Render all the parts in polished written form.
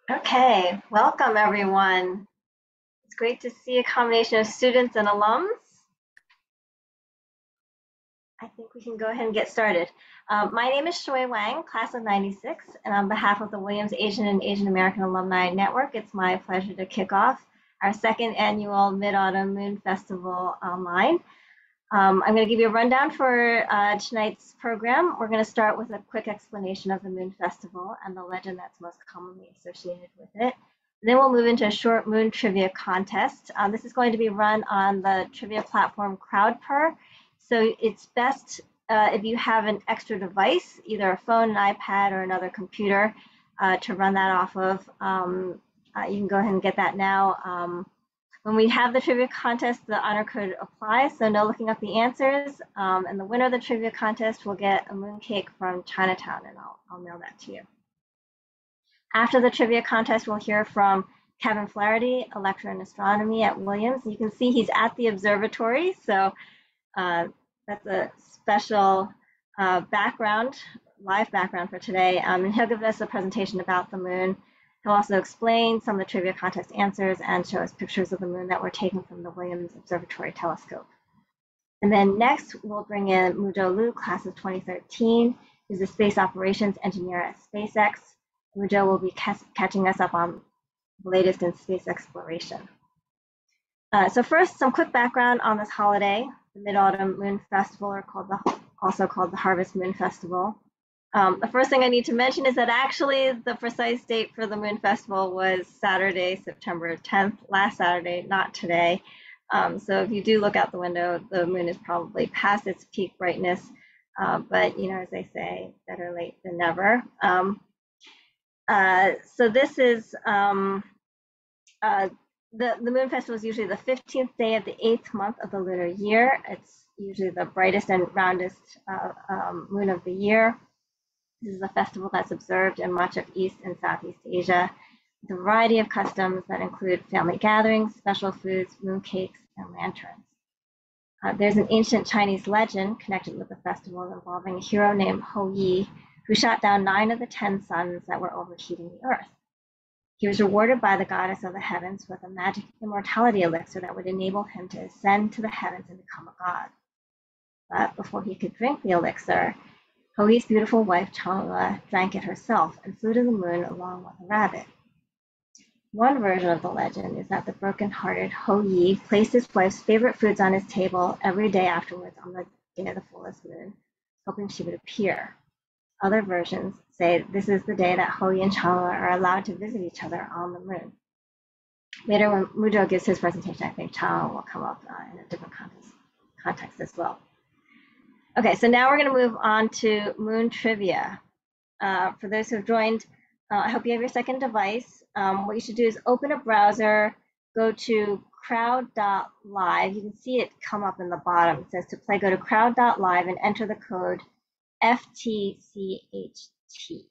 Okay, welcome everyone. It's great to see a combination of students and alums. I think we can go ahead and get started. My name is Shui Wang, class of 96, and on behalf of the Williams Asian and Asian American Alumni Network, it's my pleasure to kick off our second annual Mid-Autumn Moon Festival online. I'm going to give you a rundown for tonight's program. We're going to start with a quick explanation of the Moon Festival and the legend that's most commonly associated with it. Then we'll move into a short moon trivia contest. This is going to be run on the trivia platform CrowdPer. So it's best if you have an extra device, either a phone, an iPad, or another computer to run that off of. You can go ahead and get that now. When we have the trivia contest, the honor code applies, so no looking up the answers. And the winner of the trivia contest will get a mooncake from Chinatown, and I'll mail that to you. After the trivia contest, we'll hear from Kevin Flaherty, a lecturer in astronomy at Williams. You can see he's at the observatory, so that's a special background, live background for today. And he'll give us a presentation about the moon. He'll also explain some of the trivia contest answers and show us pictures of the moon that were taken from the Williams Observatory telescope. And then next, we'll bring in Muzhou Liu, class of 2013, who's a space operations engineer at SpaceX. Muzhou will be catching us up on the latest in space exploration. So first, some quick background on this holiday. The Mid-Autumn Moon Festival, or also called the Harvest Moon Festival. The first thing I need to mention is that actually the precise date for the Moon Festival was Saturday, September 10th, last Saturday, not today. So if you do look out the window, the moon is probably past its peak brightness, but as they say, better late than never. So this is the Moon Festival is usually the 15th day of the 8th month of the lunar year. It's usually the brightest and roundest moon of the year. This is a festival that's observed in much of East and Southeast Asia, with a variety of customs that include family gatherings, special foods, mooncakes, and lanterns. There's an ancient Chinese legend connected with the festival involving a hero named Hou Yi, who shot down 9 of the 10 suns that were overheating the earth. He was rewarded by the goddess of the heavens with a magic immortality elixir that would enable him to ascend to the heavens and become a god. But before he could drink the elixir, Hou Yi's beautiful wife Chang'e drank it herself and flew to the moon along with a rabbit. One version of the legend is that the broken-hearted Hou Yi placed his wife's favorite foods on his table every day afterwards on the day of the fullest moon, hoping she would appear. Other versions say this is the day that Hou Yi and Chang'e are allowed to visit each other on the moon. Later, when Muzhou gives his presentation, I think Chang'e will come up in a different context as well. Okay, so now we're going to move on to moon trivia. For those who have joined, I hope you have your second device. What you should do is open a browser, go to crowd.live. You can see it come up in the bottom. It says to play, go to crowd.live and enter the code FTCHT.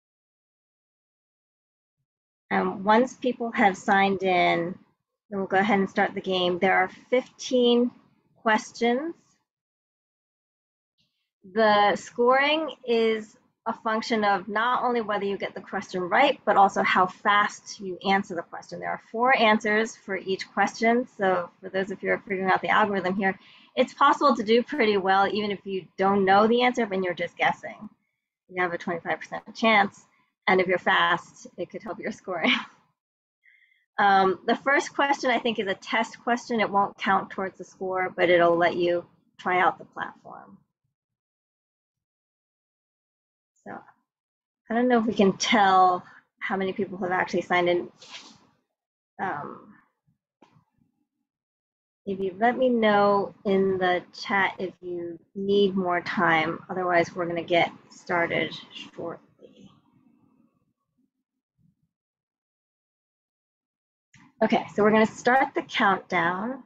And once people have signed in, then we'll go ahead and start the game. There are 15 questions. The scoring is a function of not only whether you get the question right, but also how fast you answer the question. There are 4 answers for each question. So for those of you who are figuring out the algorithm here, it's possible to do pretty well even if you don't know the answer, but you're just guessing. You have a 25% chance. And if you're fast, it could help your scoring. The first question, I think, is a test question. It won't count towards the score, but it'll let you try out the platform. So I don't know if we can tell how many people have actually signed in. Maybe let me know in the chat if you need more time. Otherwise, we're going to get started shortly. Okay, so we're going to start the countdown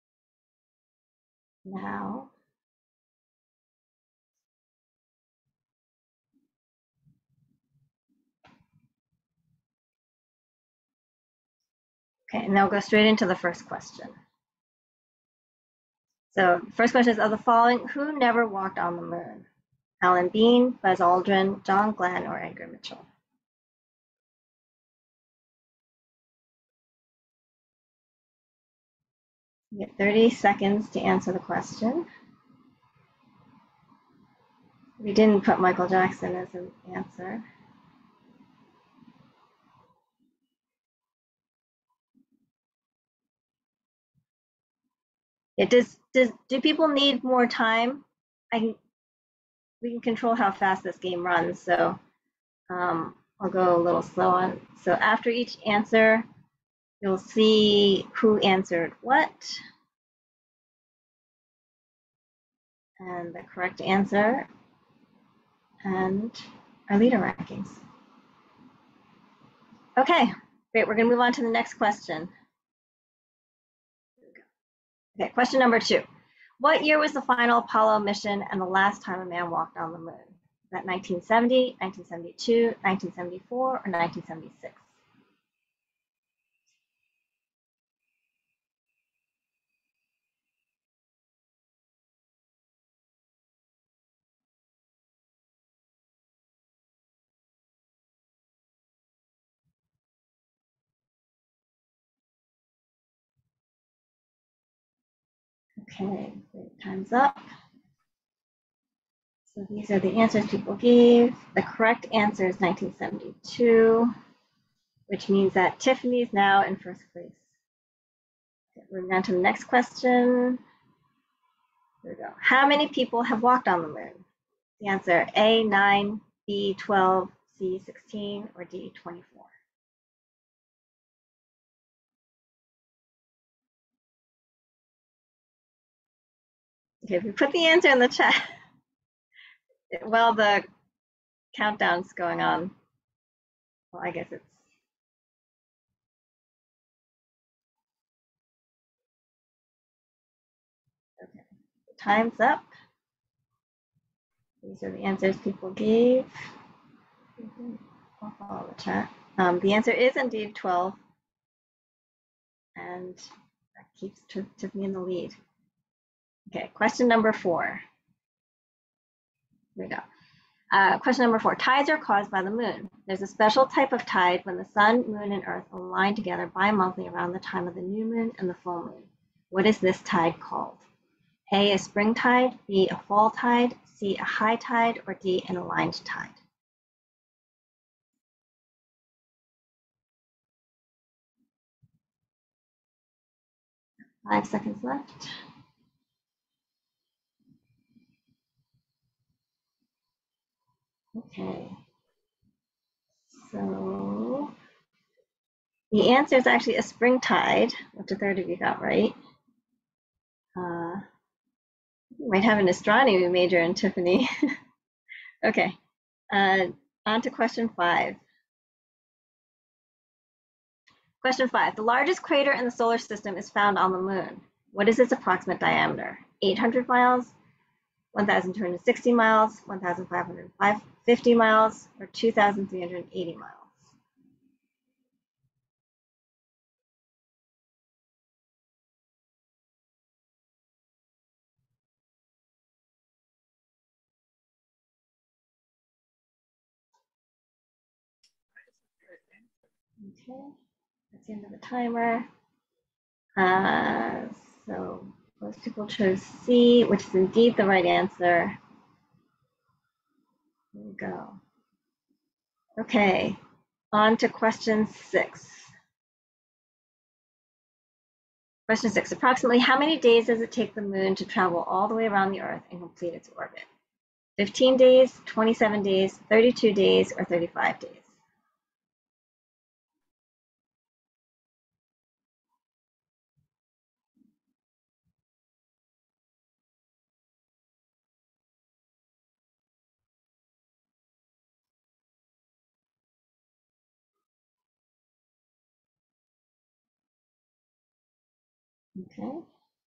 now. Okay, and now we'll go straight into the first question. So first question is, of the following, who never walked on the moon? Alan Bean, Buzz Aldrin, John Glenn, or Edgar Mitchell? You get 30 seconds to answer the question. We didn't put Michael Jackson as an answer. Do people need more time? We can control how fast this game runs, so I'll go a little slow on. So after each answer, you'll see who answered what and the correct answer and our leader rankings. Okay, great. We're going to move on to the next question. Okay, question number 2. What year was the final Apollo mission and the last time a man walked on the moon? Is that 1970, 1972, 1974, or 1976? Okay, great. Time's up. So these are the answers people gave. The correct answer is 1972, which means that Tiffany is now in first place. Okay, moving on to the next question. Here we go. How many people have walked on the moon? The answer, A, 9, B, 12, C, 16, or D, 24. Okay, if we put the answer in the chat, while the countdown's going on, well, I guess it's, okay. Time's up. These are the answers people gave. I'll follow the chat. The answer is indeed 12, and that keeps Tiffany in the lead. Okay, question number 4. Here we go. Question number 4. Tides are caused by the moon. There's a special type of tide when the sun, moon, and earth align together bi-monthly around the time of the new moon and the full moon. What is this tide called? A, a spring tide, B, a fall tide, C, a high tide, or D, an aligned tide? Five seconds left. Okay. So the answer is actually a spring tide, which a third of you got right. You might have an astronomy major in Tiffany. Okay, on to question 5. Question 5. The largest crater in the solar system is found on the moon. What is its approximate diameter? 800 miles, 1,260 miles, 1,550 miles, or 2,380 miles? Okay, that's the end of the timer. So most people chose C, which is indeed the right answer. There we go. Okay, on to question 6. Question 6. Approximately how many days does it take the moon to travel all the way around the Earth and complete its orbit? 15 days, 27 days, 32 days, or 35 days? Okay.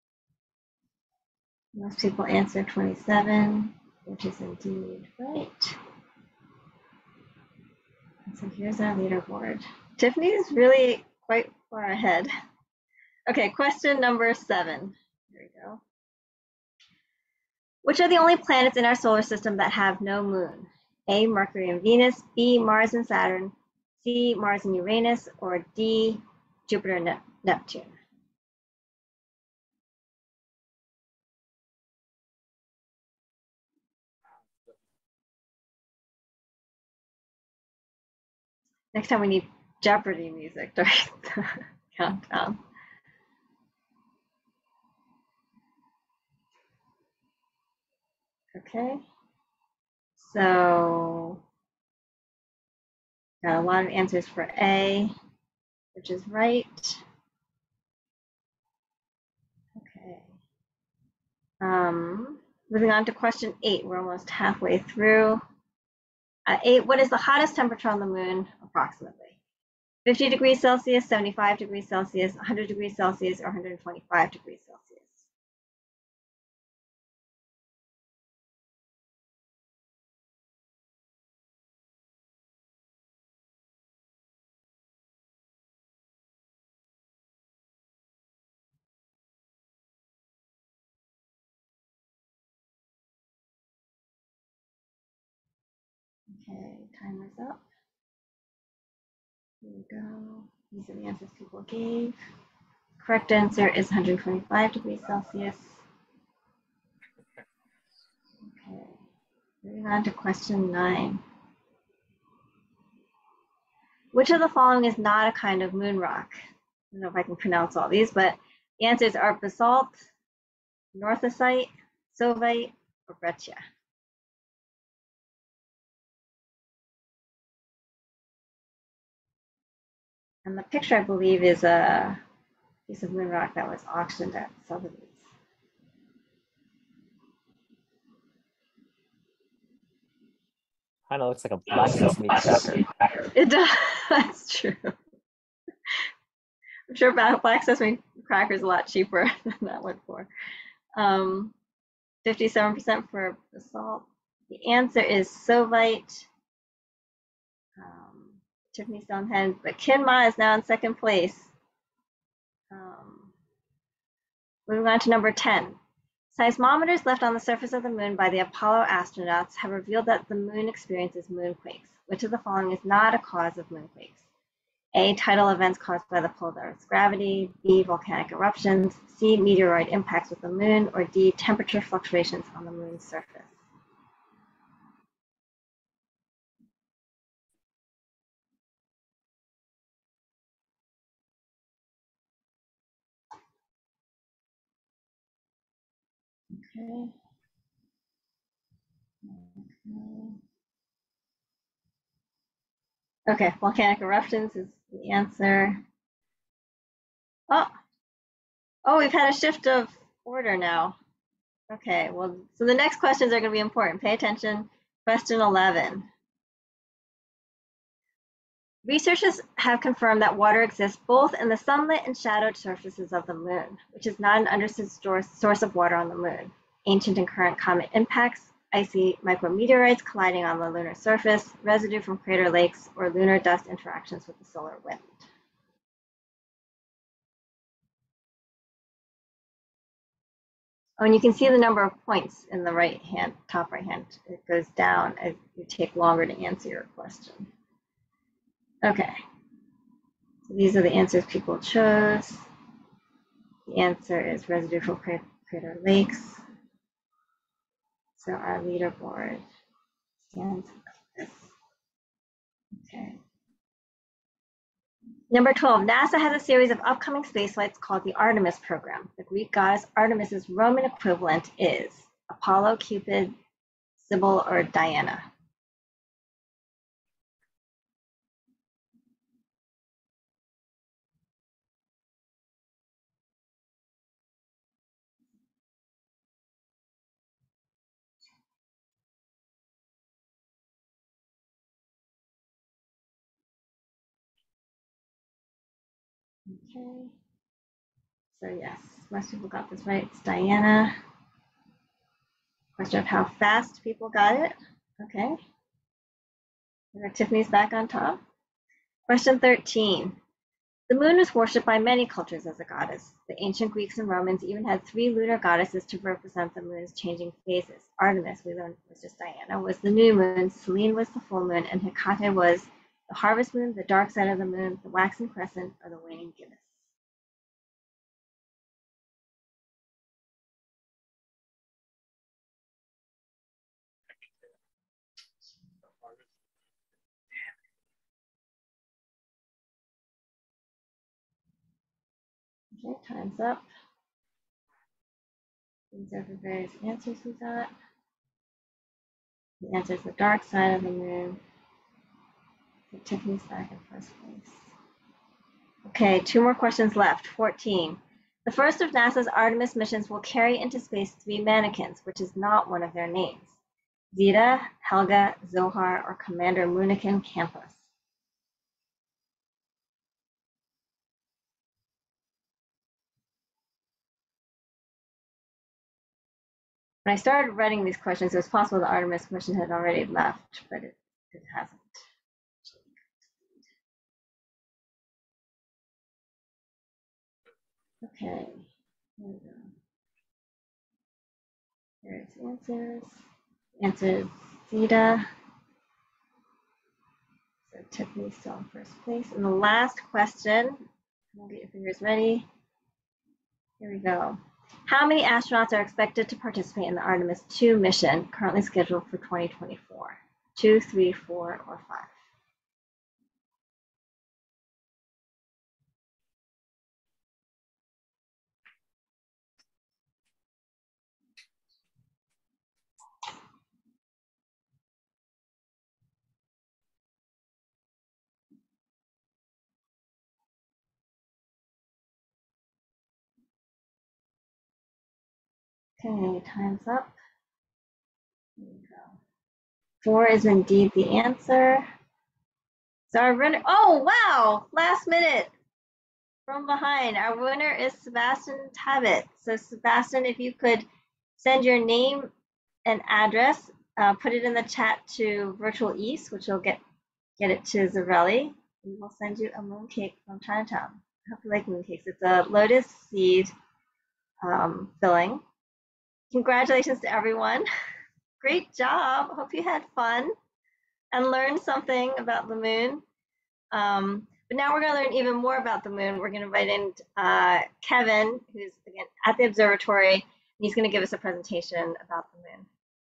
Most people answer 27, which is indeed right. And so here's our leaderboard. Tiffany is really quite far ahead. Okay, question number 7. Here we go. Which are the only planets in our solar system that have no moon? A, Mercury and Venus, B, Mars and Saturn, C, Mars and Uranus, or D, Jupiter and Neptune? Next time we need Jeopardy music during the countdown. Okay. So got a lot of answers for A, which is right. Okay. Moving on to question 8. We're almost halfway through. 8, what is the hottest temperature on the moon approximately? 50 degrees Celsius, 75 degrees Celsius, 100 degrees Celsius, or 125 degrees Celsius? Okay, timer's up. Here we go. These are the answers people gave. Correct answer is 125 degrees Celsius. Okay, moving on to question 9. Which of the following is not a kind of moon rock? I don't know if I can pronounce all these, but the answers are basalt, northocite, sovite, or breccia. And the picture, I believe, is a piece of moon rock that was auctioned at Sotheby's. Kind of looks like a black sesame cracker. It does. That's true. I'm sure black sesame cracker is a lot cheaper than that one for. 57% for basalt. The answer is sovite. Tiffany Stonehead, but Kinma is now in second place. Moving on to number 10. Seismometers left on the surface of the moon by the Apollo astronauts have revealed that the moon experiences moonquakes. Which of the following is not a cause of moonquakes? A, tidal events caused by the pull of Earth's gravity, B, volcanic eruptions, C, meteoroid impacts with the moon, or D, temperature fluctuations on the moon's surface. Okay. Okay, volcanic eruptions is the answer. Oh, we've had a shift of order now. Okay, well, so the next questions are going to be important. Pay attention. Question 11. Researchers have confirmed that water exists both in the sunlit and shadowed surfaces of the moon, which is not an understood source of water on the moon. Ancient and current comet impacts, icy micrometeorites colliding on the lunar surface, residue from crater lakes, or lunar dust interactions with the solar wind. Oh, and you can see the number of points in the right hand, top right hand. It goes down as you take longer to answer your question. Okay, so these are the answers people chose. The answer is residue from crater lakes. So our leaderboard stands like this. Okay. Number 12, NASA has a series of upcoming space flights called the Artemis program. The Greek goddess Artemis's Roman equivalent is Apollo, Cupid, Sybil, or Diana. Okay. So yes, most people got this right. It's Diana. Question of how fast people got it. Okay. Tiffany's back on top. Question 13. The moon was worshipped by many cultures as a goddess. The ancient Greeks and Romans even had 3 lunar goddesses to represent the moon's changing phases. Artemis, we learned was just Diana, was the new moon, Selene was the full moon, and Hecate was the harvest moon, the dark side of the moon, the waxing crescent, or the waning gibbous. Okay, time's up. These are the various answers we got. The answer is the dark side of the moon. So Tiffany's back in first place. Okay, 2 more questions left. 14. The first of NASA's Artemis missions will carry into space 3 mannequins, which is not one of their names. Zeta, Helga, Zohar, or Commander Moonikin Campus. When I started writing these questions, it was possible the Artemis mission had already left, but it hasn't. Okay, here we go. Here's answers. Answer is Zeta. So Tiffany's still in first place. And the last question, get your fingers ready. Here we go. How many astronauts are expected to participate in the Artemis 2 mission, currently scheduled for 2024? 2, 3, 4, or 5? Okay, time's up. Here we go. 4 is indeed the answer. So our winner, oh wow, last minute from behind. Our winner is Sebastian Tabit. So Sebastian, if you could send your name and address, put it in the chat to Virtual East, which will get it to Zarelli. We will send you a mooncake from Chinatown. I hope you like mooncakes. It's a lotus seed filling. Congratulations to everyone. Great job. Hope you had fun and learned something about the moon. But now we're going to learn even more about the moon. We're going to invite in Kevin, who's again at the observatory, and he's going to give us a presentation about the moon.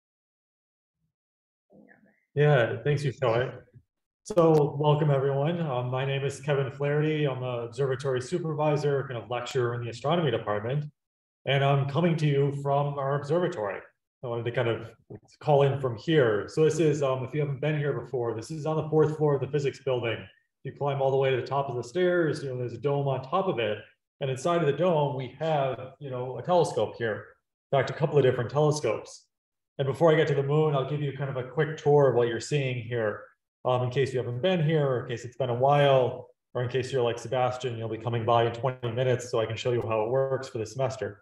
Yeah, thanks, Yushoy. So welcome everyone. My name is Kevin Flaherty. I'm an observatory supervisor, kind of lecturer in the astronomy department, and I'm coming to you from our observatory. I wanted to kind of call in from here. So this is, if you haven't been here before, this is on the 4th floor of the physics building. You climb all the way to the top of the stairs, there's a dome on top of it. And inside of the dome, we have, a telescope here. In fact, a couple of different telescopes. And before I get to the moon, I'll give you kind of a quick tour of what you're seeing here. In case you haven't been here, or in case it's been a while, or in case you're like Sebastian, you'll be coming by in 20 minutes so I can show you how it works for the semester.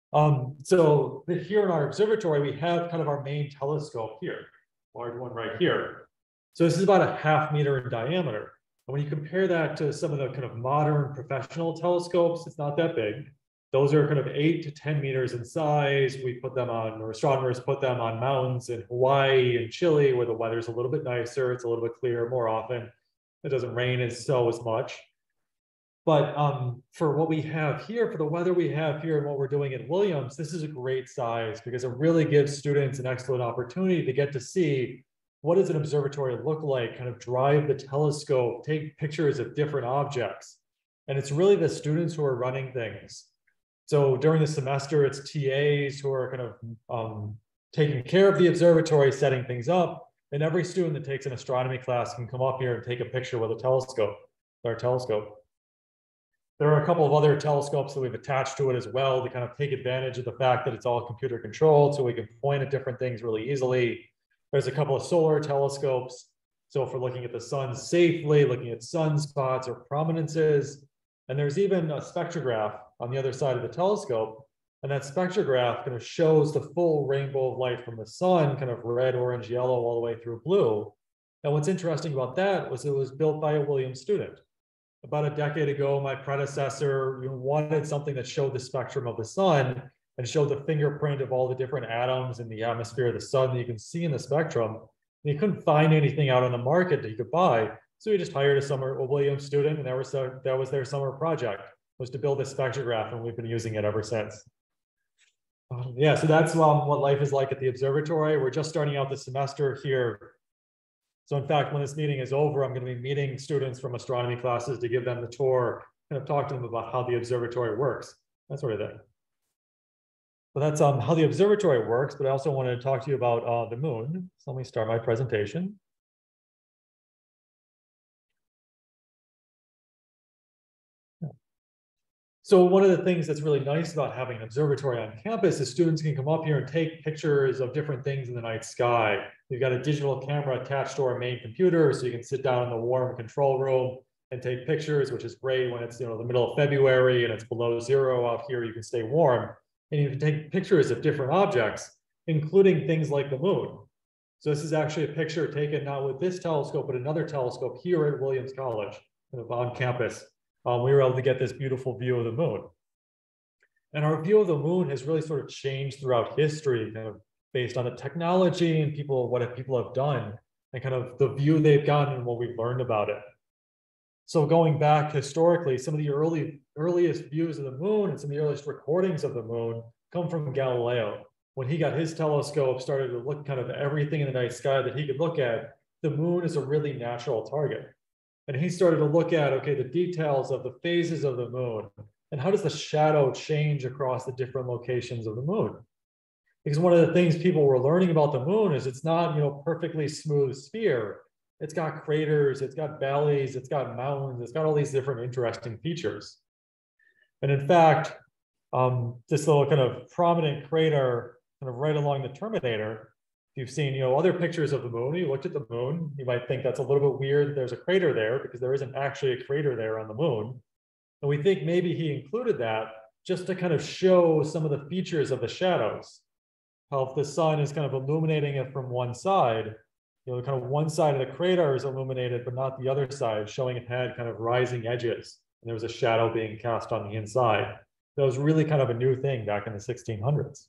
So here in our observatory, we have kind of our main telescope here, large one right here. So this is about a ½ meter in diameter. And when you compare that to some of the kind of modern professional telescopes, it's not that big. Those are kind of 8 to 10 meters in size. We put them on, or astronomers put them on mountains in Hawaii and Chile, where the weather's a little bit nicer. It's a little bit clearer more often. It doesn't rain as much. But for what we have here, for the weather we have here and what we're doing at Williams, this is a great size because it really gives students an excellent opportunity to get to see what does an observatory look like, kind of drive the telescope, take pictures of different objects. And it's really the students who are running things. So during the semester, it's TAs who are kind of taking care of the observatory, setting things up. And every student that takes an astronomy class can come up here and take a picture with a telescope, our telescope. There are a couple of other telescopes that we've attached to it as well to kind of take advantage of the fact that it's all computer controlled, so we can point at different things really easily. There's a couple of solar telescopes. So for looking at the sun safely, looking at sunspots or prominences. And there's even a spectrograph on the other side of the telescope. And that spectrograph kind of shows the full rainbow of light from the sun, kind of red, orange, yellow, all the way through blue. And what's interesting about that was it was built by a Williams student. About a decade ago, my predecessor wanted something that showed the spectrum of the sun and showed the fingerprint of all the different atoms in the atmosphere of the sun that you can see in the spectrum. And he couldn't find anything out on the market that he could buy. So he just hired a Williams student, and that was their summer project, was to build this spectrograph, and we've been using it ever since. Yeah, so that's what life is like at the observatory. We're just starting out the semester here. So in fact, when this meeting is over, I'm going to be meeting students from astronomy classes to give them the tour kind of talk to them about how the observatory works, that sort of thing. But that's how the observatory works, but I also wanted to talk to you about the moon. So let me start my presentation. So one of the things that's really nice about having an observatory on campus is students can come up here and take pictures of different things in the night sky. We've got a digital camera attached to our main computer, so you can sit down in the warm control room and take pictures, which is great when it's, you know, the middle of February and it's below zero out here, you can stay warm. And you can take pictures of different objects, including things like the moon. So this is actually a picture taken not with this telescope, but another telescope here at Williams College, kind of on campus. We were able to get this beautiful view of the moon. And our view of the moon has really sort of changed throughout history, kind of based on the technology and what people have done, and kind of the view they've gotten and what we've learned about it. So going back historically, some of the earliest views of the moon and some of the earliest recordings of the moon come from Galileo. When he got his telescope, started to look kind of everything in the night sky that he could look at, the moon is a really natural target. And he started to look at, okay, the details of the phases of the moon and how does the shadow change across the different locations of the moon? Because one of the things people were learning about the moon is it's not, you know, perfectly smooth sphere. It's got craters, it's got valleys, it's got mountains, it's got all these different interesting features. And in fact, this little kind of prominent crater kind of right along the terminator, if you've seen, you know, other pictures of the moon, you looked at the moon, you might think that's a little bit weird that there's a crater there because there isn't actually a crater there on the moon. And we think maybe he included that just to kind of show some of the features of the shadows. How if the sun is kind of illuminating it from one side, you know, kind of one side of the crater is illuminated, but not the other side, showing it had kind of rising edges. And there was a shadow being cast on the inside. That was really kind of a new thing back in the 1600s.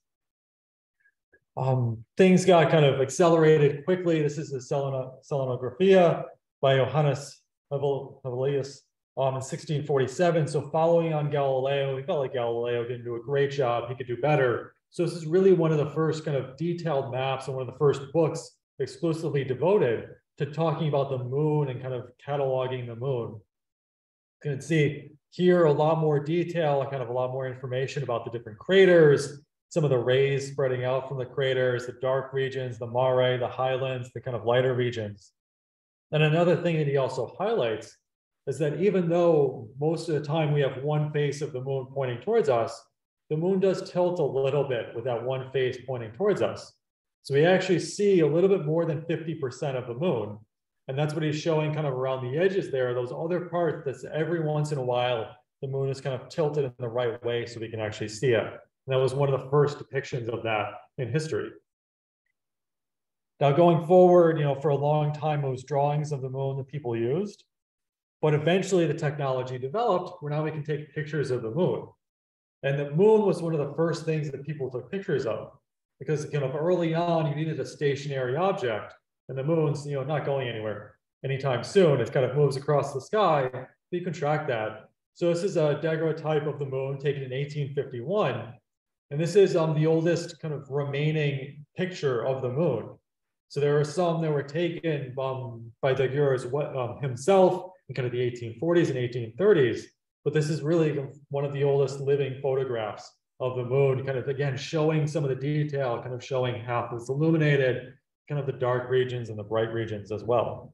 Things got kind of accelerated quickly. This is the Selenographia by Johannes Hevelius in 1647. So following on Galileo, we felt like Galileo didn't do a great job. He could do better. So this is really one of the first kind of detailed maps and one of the first books exclusively devoted to talking about the moon and kind of cataloging the moon. You can see here a lot more detail, kind of a lot more information about the different craters, some of the rays spreading out from the craters, the dark regions, the mare, the highlands, the kind of lighter regions. And another thing that he also highlights is that even though most of the time we have one face of the moon pointing towards us, the moon does tilt a little bit with that one face pointing towards us. So we actually see a little bit more than 50% of the moon. And that's what he's showing kind of around the edges there, those other parts that's every once in a while, the moon is kind of tilted in the right way so we can actually see it. And that was one of the first depictions of that in history. Now going forward, you know, for a long time, it was drawings of the moon that people used. But eventually the technology developed where now we can take pictures of the moon. And the moon was one of the first things that people took pictures of. Because, you know, early on, you needed a stationary object. And the moon's, you know, not going anywhere anytime soon. It kind of moves across the sky. You can track that. So this is a daguerreotype of the moon taken in 1851. And this is the oldest kind of remaining picture of the moon. So there are some that were taken by Daguerre himself in kind of the 1840s and 1830s. But this is really one of the oldest living photographs of the moon, kind of, again, showing some of the detail, kind of showing how it's illuminated, kind of the dark regions and the bright regions as well.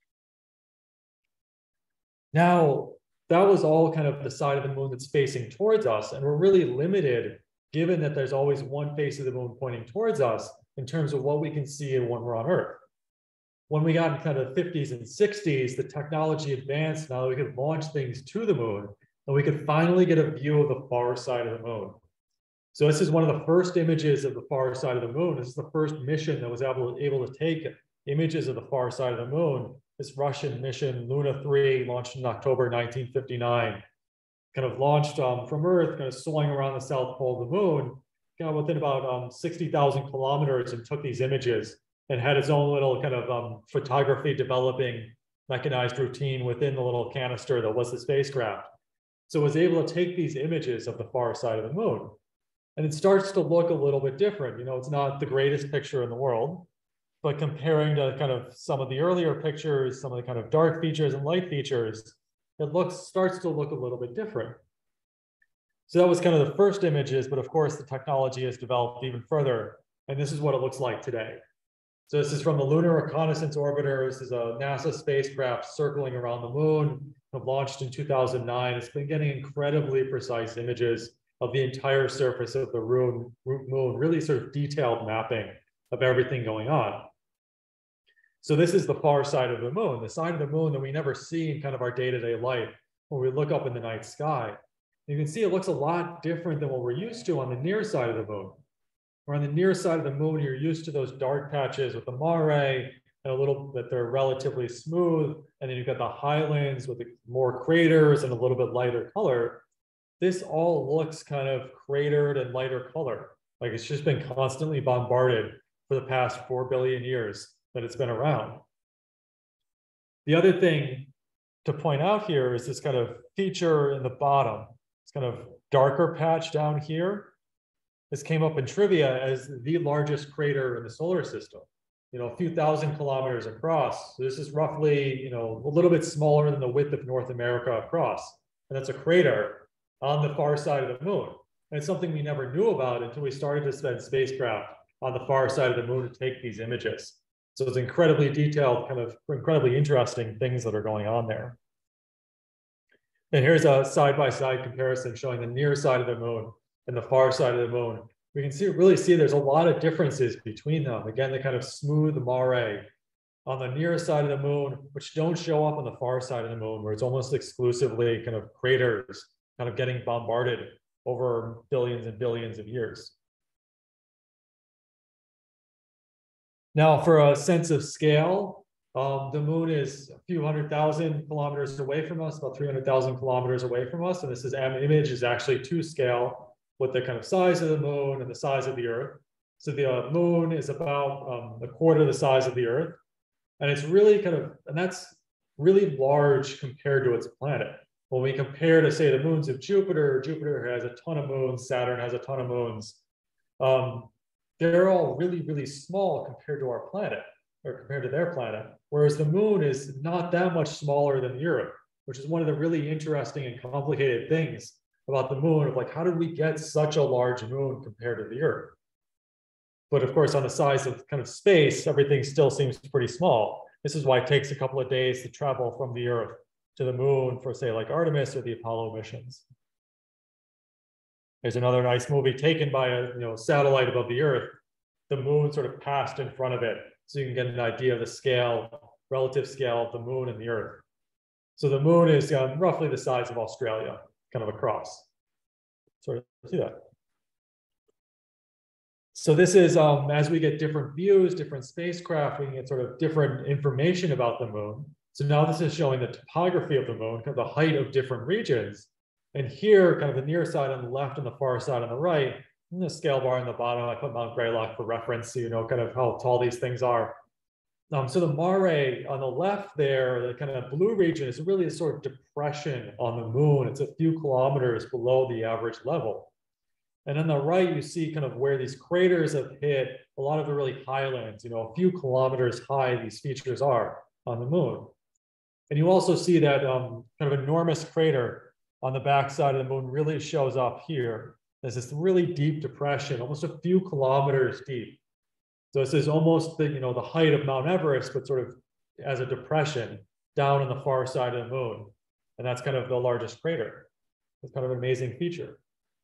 Now, that was all kind of the side of the moon that's facing towards us. And we're really limited, given that there's always one face of the moon pointing towards us in terms of what we can see when we're on Earth. When we got in kind of the 50s and 60s, the technology advanced now that we could launch things to the moon, and we could finally get a view of the far side of the moon. So this is one of the first images of the far side of the moon. This is the first mission that was able to take images of the far side of the moon. This Russian mission, Luna 3, launched in October 1959, kind of launched from Earth, kind of soaring around the south pole of the moon, kind of within about 60,000 kilometers, and took these images and had its own little kind of photography developing mechanized routine within the little canister that was the spacecraft. So it was able to take these images of the far side of the moon. And it starts to look a little bit different. You know, it's not the greatest picture in the world, but comparing to kind of some of the earlier pictures, some of the kind of dark features and light features, starts to look a little bit different. So that was kind of the first images, but of course the technology has developed even further, and this is what it looks like today. So this is from the Lunar Reconnaissance Orbiter. This is a NASA spacecraft circling around the moon, launched in 2009. It's been getting incredibly precise images of the entire surface of the moon, really sort of detailed mapping of everything going on. So this is the far side of the moon, the side of the moon that we never see in kind of our day-to-day life when we look up in the night sky. You can see it looks a lot different than what we're used to on the near side of the moon. Where on the near side of the moon, you're used to those dark patches with the mare and a little bit, they're relatively smooth. And then you've got the highlands with more craters and a little bit lighter color. This all looks kind of cratered and lighter color. Like it's just been constantly bombarded for the past 4 billion years that it's been around. The other thing to point out here is this kind of feature in the bottom. It's kind of darker patch down here. This came up in trivia as the largest crater in the solar system, a few thousand kilometers across. So this is roughly, a little bit smaller than the width of North America across. And that's a crater on the far side of the moon. And it's something we never knew about until we started to send spacecraft on the far side of the moon to take these images. So it's incredibly detailed, kind of incredibly interesting things that are going on there. And here's a side-by-side comparison showing the near side of the moon and the far side of the moon. We can really see there's a lot of differences between them. Again, the kind of smooth mare on the near side of the moon, which don't show up on the far side of the moon, where it's almost exclusively kind of craters, kind of getting bombarded over billions and billions of years. Now, for a sense of scale, the moon is a few 100,000 kilometers away from us, about 300,000 kilometers away from us. And this image is actually to scale with the kind of size of the moon and the size of the Earth. So the moon is about a quarter the size of the Earth. And it's really and that's really large compared to its planet. When we compare to, say, the moons of Jupiter, Jupiter has a ton of moons, Saturn has a ton of moons. They're all really, really small compared to our planet, or compared to their planet, whereas the moon is not that much smaller than the Earth, which is one of the really interesting and complicated things about the moon, of like, how did we get such a large moon compared to the Earth? But of course, on the size of kind of space, everything still seems pretty small. This is why it takes a couple of days to travel from the Earth to the moon for, say, like Artemis or the Apollo missions. There's another nice movie taken by a satellite above the Earth. The moon sort of passed in front of it, so you can get an idea of the scale, relative scale of the moon and the Earth. So the moon is roughly the size of Australia, kind of across. Sort of see that. So this is, as we get different views, different spacecraft, we can get sort of different information about the moon. So now this is showing the topography of the moon, kind of the height of different regions. And here, kind of the near side on the left and the far side on the right, and the scale bar on the bottom, I put Mount Greylock for reference, so you know kind of how tall these things are. So the mare on the left there, the kind of blue region, is really a sort of depression on the moon. It's a few kilometers below the average level. And on the right, you see kind of where these craters have hit a lot of the really highlands, a few kilometers high these features are on the moon. And you also see that kind of enormous crater on the backside of the moon really shows up here. There's this really deep depression, almost a few kilometers deep. So this is almost the height of Mount Everest, but sort of as a depression down on the far side of the moon. And that's kind of the largest crater. It's kind of an amazing feature.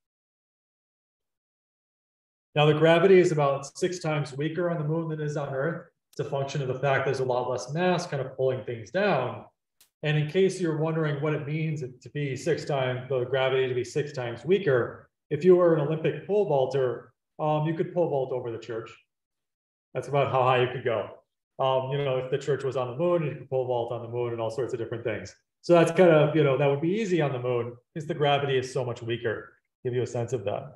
Now the gravity is about 6 times weaker on the moon than it is on Earth. It's a function of the fact there's a lot less mass kind of pulling things down. And in case you're wondering what it means to be the gravity to be 6 times weaker, if you were an Olympic pole vaulter, you could pole vault over the church. That's about how high you could go. If the church was on the moon, you could pole vault on the moon and all sorts of different things. So that's kind of, that would be easy on the moon because the gravity is so much weaker. Give you a sense of that.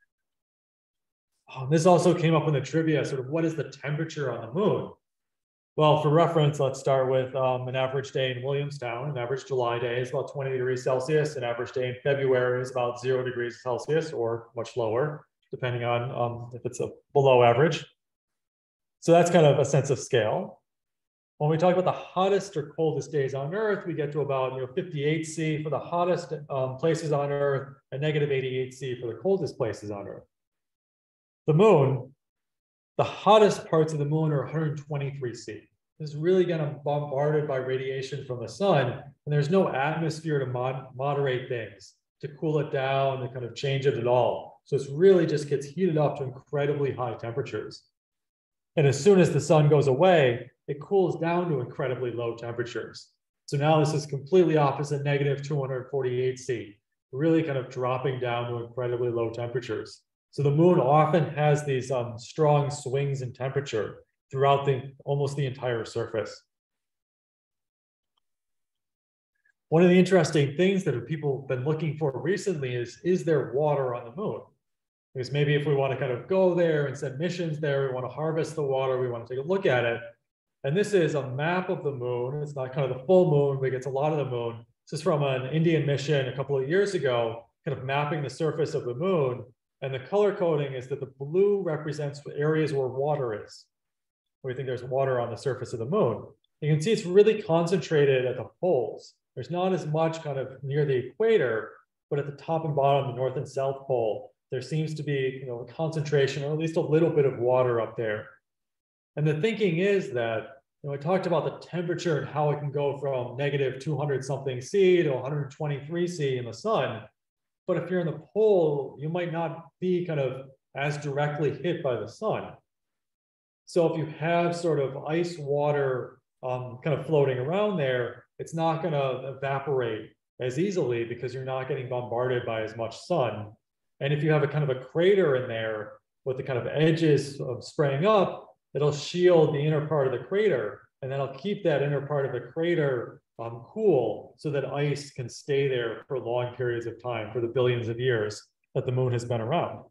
This also came up in the trivia, sort of what is the temperature on the moon? Well, for reference, let's start with an average day in Williamstown. An average July day is about 20 degrees Celsius. An average day in February is about 0 degrees Celsius or much lower, depending on if it's below average. So that's kind of a sense of scale. When we talk about the hottest or coldest days on Earth, we get to about 58 C for the hottest places on Earth and negative 88 C for the coldest places on Earth. The moon, the hottest parts of the moon are 123 C. This is really getting bombarded by radiation from the sun, and there's no atmosphere to moderate things, to cool it down, to kind of change it at all. So it's really just gets heated up to incredibly high temperatures. And as soon as the sun goes away, it cools down to incredibly low temperatures. So now this is completely opposite, negative 248 C, really kind of dropping down to incredibly low temperatures. So the moon often has these strong swings in temperature throughout almost the entire surface. One of the interesting things that people have been looking for recently is there water on the moon? Because maybe if we want to kind of go there and send missions there, we want to harvest the water, we want to take a look at it. And this is a map of the moon. It's not kind of the full moon, but it gets a lot of the moon. This is from an Indian mission a couple of years ago, kind of mapping the surface of the moon. And the color coding is that the blue represents areas where water is. We think there's water on the surface of the moon. You can see it's really concentrated at the poles. There's not as much kind of near the equator, but at the top and bottom, the north and south pole, there seems to be a concentration, or at least a little bit of water up there. And the thinking is that, I talked about the temperature and how it can go from negative 200 something C to 123 C in the sun. But if you're in the pole, you might not be kind of as directly hit by the sun. So if you have sort of ice water kind of floating around there, it's not going to evaporate as easily because you're not getting bombarded by as much sun. And if you have a kind of a crater in there with the kind of edges spraying up, it'll shield the inner part of the crater, and that'll keep that inner part of the crater cool so that ice can stay there for long periods of time, for the billions of years that the moon has been around.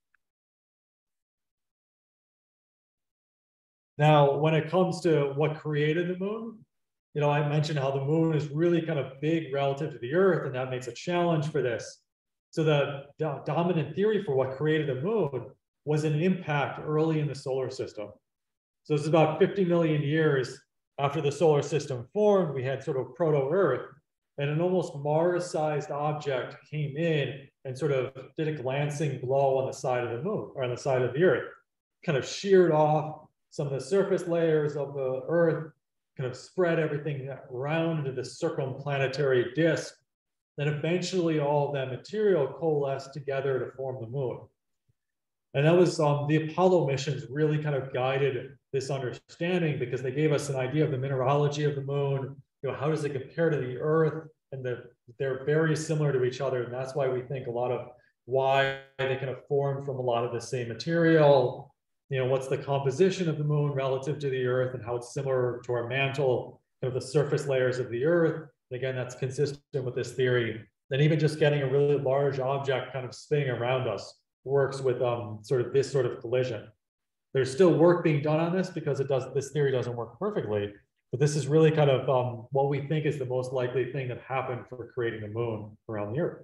Now, when it comes to what created the moon, I mentioned how the moon is really kind of big relative to the Earth, and that makes a challenge for this. So the dominant theory for what created the moon was an impact early in the solar system. So this is about 50 million years after the solar system formed. We had sort of proto-Earth, and an almost Mars-sized object came in and sort of did a glancing blow on the side of the moon, or on the side of the Earth, kind of sheared off some of the surface layers of the Earth, kind of spread everything around into the circumplanetary disk. Then eventually all of that material coalesced together to form the moon. And that was the Apollo missions really kind of guided this understanding, because they gave us an idea of the mineralogy of the moon, how does it compare to the Earth, and they're very similar to each other. And that's why we think a lot of why they kind of formed from a lot of the same material. What's the composition of the moon relative to the Earth, and how it's similar to our mantle, kind of the surface layers of the Earth. And again, that's consistent with this theory. Then even just getting a really large object kind of spinning around us works with this sort of collision. There's still work being done on this because this theory doesn't work perfectly, but this is really kind of what we think is the most likely thing that happened for creating the moon around the Earth.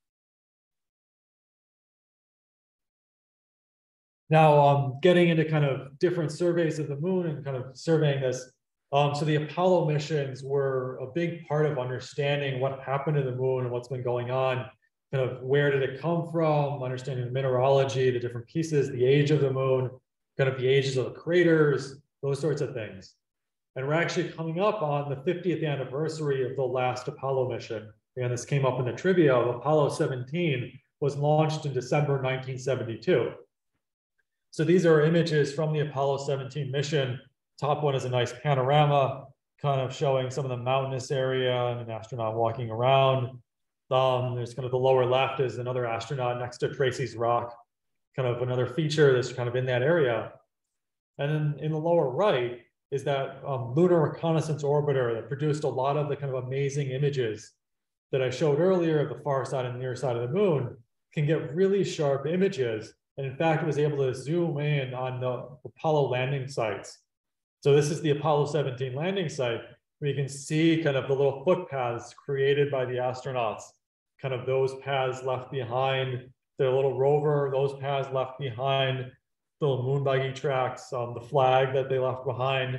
Now, getting into kind of different surveys of the moon and kind of surveying this. So the Apollo missions were a big part of understanding what happened to the moon and what's been going on. Kind of where did it come from, understanding the mineralogy, the different pieces, the age of the moon, kind of the ages of the craters, those sorts of things. And we're actually coming up on the 50th anniversary of the last Apollo mission. And this came up in the trivia of Apollo 17 was launched in December 1972. So these are images from the Apollo 17 mission. Top one is a nice panorama, kind of showing some of the mountainous area and an astronaut walking around. There's kind of the lower left is another astronaut next to Tracy's Rock, kind of another feature that's kind of in that area. And then in the lower right is that lunar reconnaissance orbiter that produced a lot of the kind of amazing images that I showed earlier of the far side and near side of the moon, can get really sharp images. And in fact, was able to zoom in on the Apollo landing sites. So this is the Apollo 17 landing site, where you can see kind of the little footpaths created by the astronauts, kind of those paths left behind, their little rover, those paths left behind, the little moon buggy tracks, the flag that they left behind.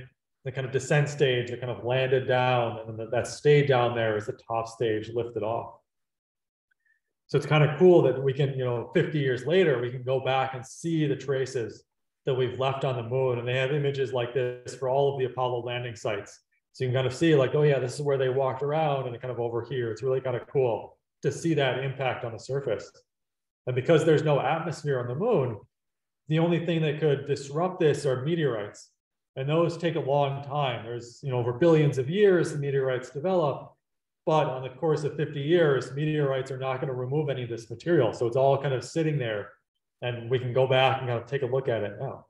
the kind of descent stage that kind of landed down, and then that stayed down there as the top stage lifted off. So it's kind of cool that we can, 50 years later, we can go back and see the traces that we've left on the moon. And they have images like this for all of the Apollo landing sites. So you can kind of see like, oh yeah, this is where they walked around and kind of over here. It's really kind of cool to see that impact on the surface. And because there's no atmosphere on the moon, the only thing that could disrupt this are meteorites. And those take a long time. There's, over billions of years, the meteorites develop. But on the course of 50 years, meteorites are not going to remove any of this material. So it's all kind of sitting there, and we can go back and kind of take a look at it now.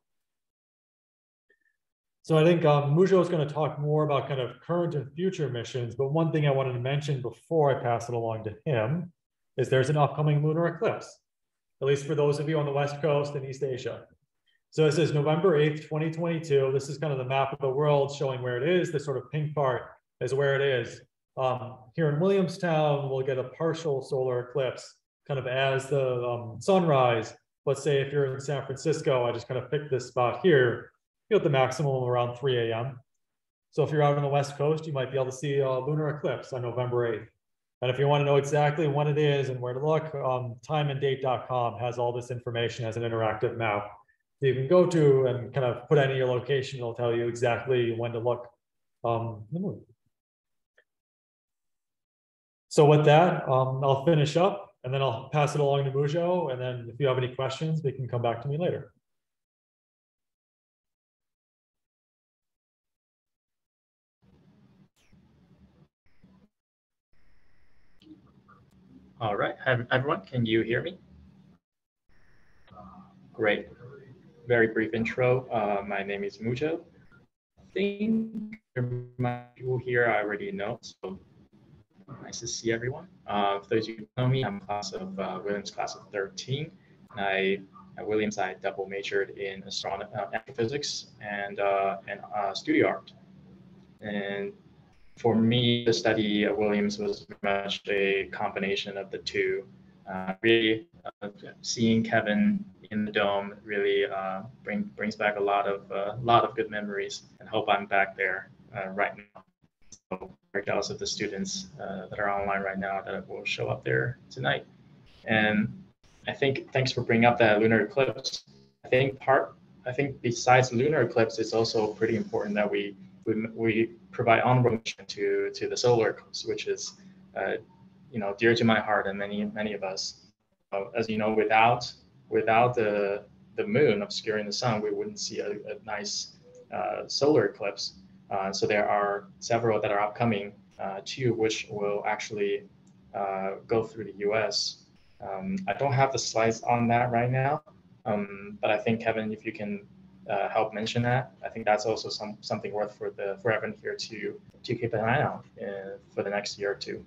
So I think Muzhou is going to talk more about kind of current and future missions. But one thing I wanted to mention before I pass it along to him is there's an upcoming lunar eclipse, at least for those of you on the West Coast and East Asia. So this is November 8th, 2022. This is kind of the map of the world showing where it is. The sort of pink part is where it is. Here in Williamstown, we'll get a partial solar eclipse kind of as the sunrise. Let's say if you're in San Francisco, I just kind of picked this spot here, you get the maximum around 3 a.m. So if you're out on the West Coast, you might be able to see a lunar eclipse on November 8th. And if you want to know exactly when it is and where to look, timeanddate.com has all this information as an interactive map that you can go to and kind of put any your location. It'll tell you exactly when to look the moon. So with that, I'll finish up and then I'll pass it along to Muzhou. And then if you have any questions, they can come back to me later. All right, everyone, can you hear me? Great. Very brief intro. My name is Muzhou. I think my people here I already know, so nice to see everyone. For those of you who know me, I'm Williams class of 13. And at Williams, I double majored in astrophysics and studio art. And for me, the study at Williams was very much a combination of the two. Really, seeing Kevin in the dome really brings back a lot of good memories, and hope I'm back there right now. So very jealous of the students that are online right now that will show up there tonight. And I think thanks for bringing up that lunar eclipse. I think besides lunar eclipse, it's also pretty important that we provide honorable mention to the solar eclipse, which is dear to my heart and many of us. As you know, without the moon obscuring the sun, we wouldn't see a nice solar eclipse. So there are several that are upcoming, two which will actually go through the US. I don't have the slides on that right now, but I think, Kevin, if you can help mention that, I think that's also something worth for everyone here to keep an eye on for the next year or two.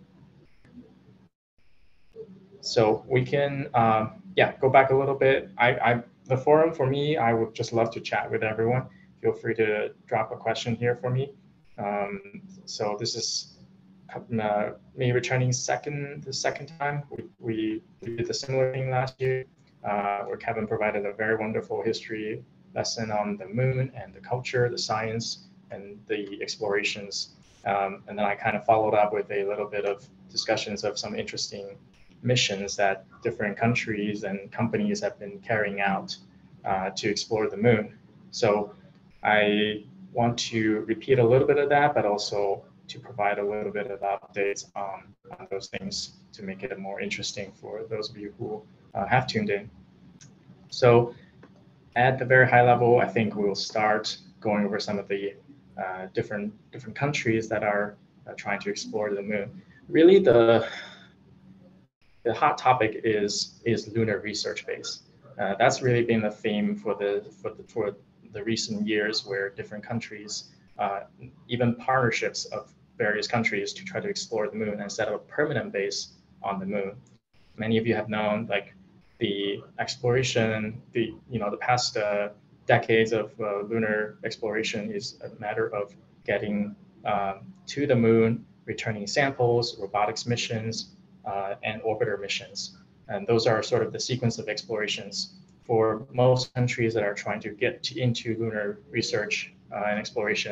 So we can go back a little bit. The forum for me, I would just love to chat with everyone. Feel free to drop a question here for me. So this is me returning the second time. We did a similar thing last year, where Kevin provided a very wonderful history lesson on the moon and the culture, the science, and the explorations. And then I kind of followed up with a little bit of discussions of some interesting missions that different countries and companies have been carrying out to explore the moon. So I want to repeat a little bit of that, but also to provide a little bit of updates on those things to make it more interesting for those of you who have tuned in. So at the very high level, I think we'll start going over some of the different countries that are trying to explore the moon. Really, the hot topic is lunar research base. That's really been the theme for the recent years, where different countries, even partnerships of various countries, to try to explore the moon and set up a permanent base on the moon. Many of you have known, like, the exploration, the past decades of lunar exploration is a matter of getting to the moon, returning samples, robotics missions, and orbiter missions. And those are sort of the sequence of explorations for most countries that are trying to get into lunar research and exploration.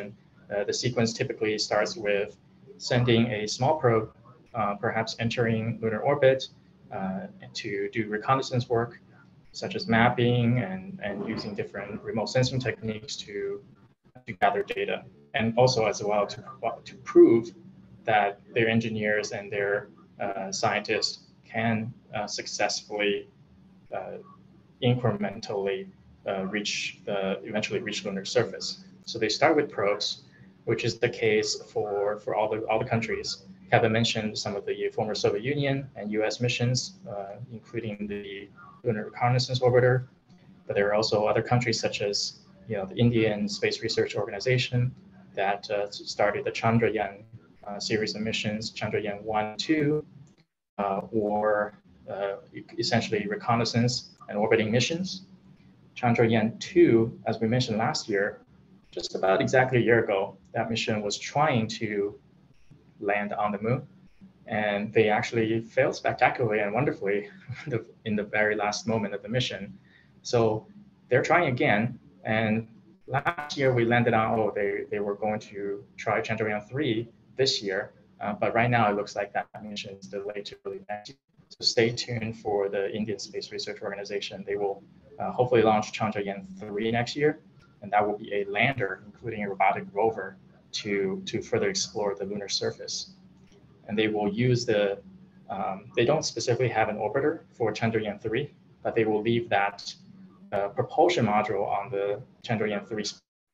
The sequence typically starts with sending a small probe, perhaps entering lunar orbit to do reconnaissance work, such as mapping and using different remote sensing techniques to gather data, and also as well to prove that their engineers and their scientists can successfully incrementally eventually reach lunar surface. So they start with probes, which is the case for all the countries. Kevin mentioned some of the former Soviet Union and U.S. missions, including the Lunar Reconnaissance Orbiter. But there are also other countries such as the Indian Space Research Organization that started the Chandrayaan series of missions, Chandrayaan 1, 2, or essentially reconnaissance and orbiting missions. Chandrayaan 2, as we mentioned last year, just about exactly a year ago, that mission was trying to land on the moon, and they actually failed spectacularly and wonderfully in the very last moment of the mission. So they're trying again, and last year we landed on, they were going to try Chandrayaan 3 this year, but right now it looks like that mission is delayed to early next year. So stay tuned for the Indian Space Research Organization. They will hopefully launch Chandrayaan 3 next year, and that will be a lander, including a robotic rover, to further explore the lunar surface. And they will use they don't specifically have an orbiter for Chandrayaan 3, but they will leave that propulsion module on the Chandrayaan 3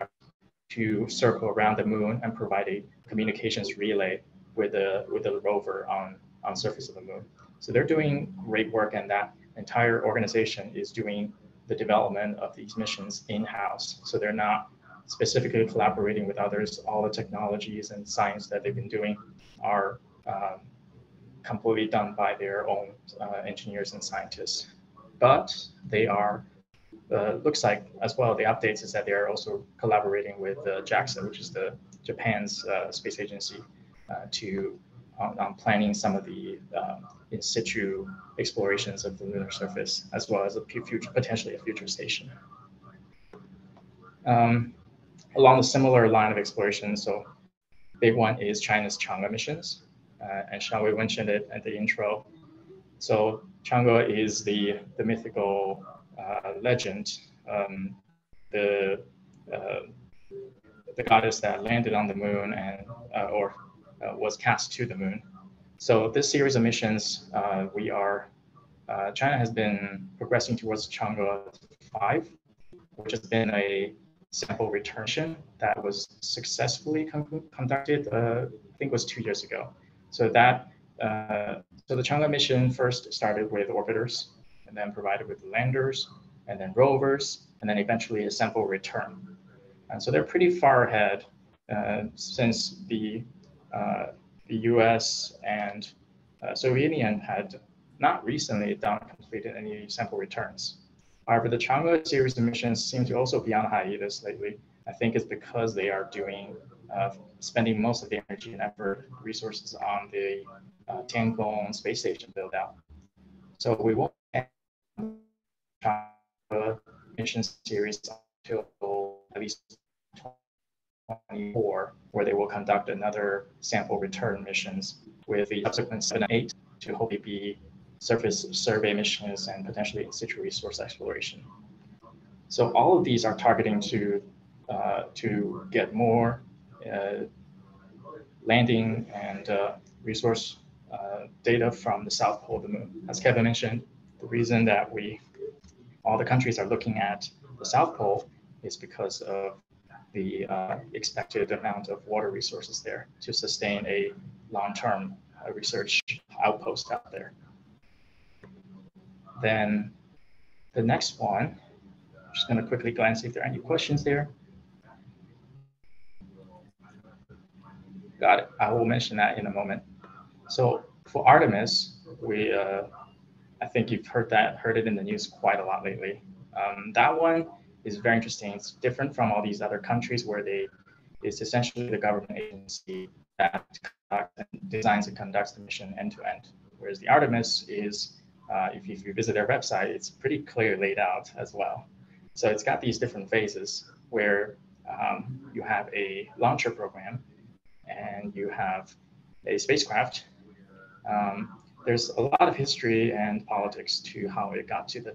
to circle around the moon and provide a communications relay with the rover on surface of the moon. So they're doing great work, and that entire organization is doing the development of these missions in-house. So they're not specifically collaborating with others. All the technologies and science that they've been doing are completely done by their own engineers and scientists. But they are, looks like as well, the updates is that they are also collaborating with JAXA, which is the Japan's space agency, on planning some of the in situ explorations of the lunar surface, as well as potentially a future station. Along a similar line of exploration, so big one is China's Chang'e missions, and Xiaowei mentioned it at the intro. So Chang'e is the mythical legend, the goddess that landed on the moon and was cast to the moon. So this series of missions, China has been progressing towards Chang'e 5, which has been a sample return mission that was successfully conducted, I think it was 2 years ago. So the Chang'e mission first started with orbiters, and then provided with landers, and then rovers, and then eventually a sample return. And so they're pretty far ahead since the US and Soviet Union had not recently completed any sample returns. However, the Chang'e series of missions seem to also be on hiatus lately. I think it's because they are spending most of the energy and effort resources on the Tiangong space station build out. So we won't end Chang'e mission series until at least 2024, where they will conduct another sample return missions with the subsequent 7 and 8 to hopefully be surface survey missions and potentially in situ resource exploration. So all of these are targeting to get more landing and resource data from the South Pole of the moon. As Kevin mentioned, the reason that all the countries are looking at the South Pole is because of the expected amount of water resources there to sustain a long-term research outpost out there. Then the next one, I'm just going to quickly glance if there are any questions there. Got it. I will mention that in a moment. So for Artemis, I think you've heard it in the news quite a lot lately. That one is very interesting. It's different from all these other countries where it's essentially the government agency that designs and conducts the mission end to end. Whereas the Artemis is, if you visit their website, it's pretty clearly laid out as well. So it's got these different phases where you have a launcher program, and you have a spacecraft. There's a lot of history and politics to how it got to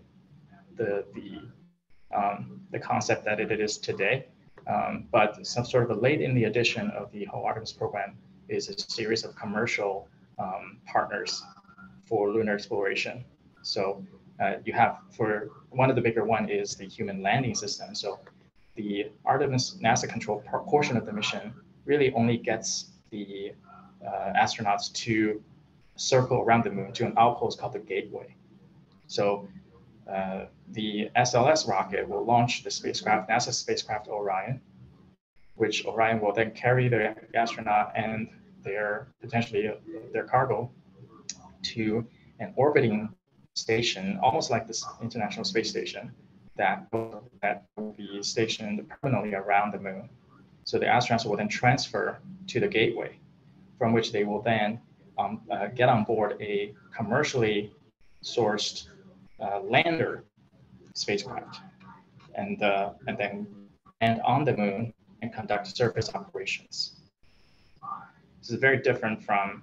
the concept that it is today. But some sort of a late in the addition of the whole Artemis program is a series of commercial partners for lunar exploration. So you have, for one of the bigger one is the human landing system. So the Artemis NASA controlled portion of the mission really only gets the astronauts to circle around the moon to an outpost called the Gateway. So the SLS rocket will launch the spacecraft, NASA spacecraft Orion, which Orion will then carry the astronaut and potentially their cargo to an orbiting station, almost like this International Space Station, that will be stationed permanently around the moon. So the astronauts will then transfer to the Gateway, from which they will then get on board a commercially sourced lander spacecraft, and then land on the moon and conduct surface operations. This is very different from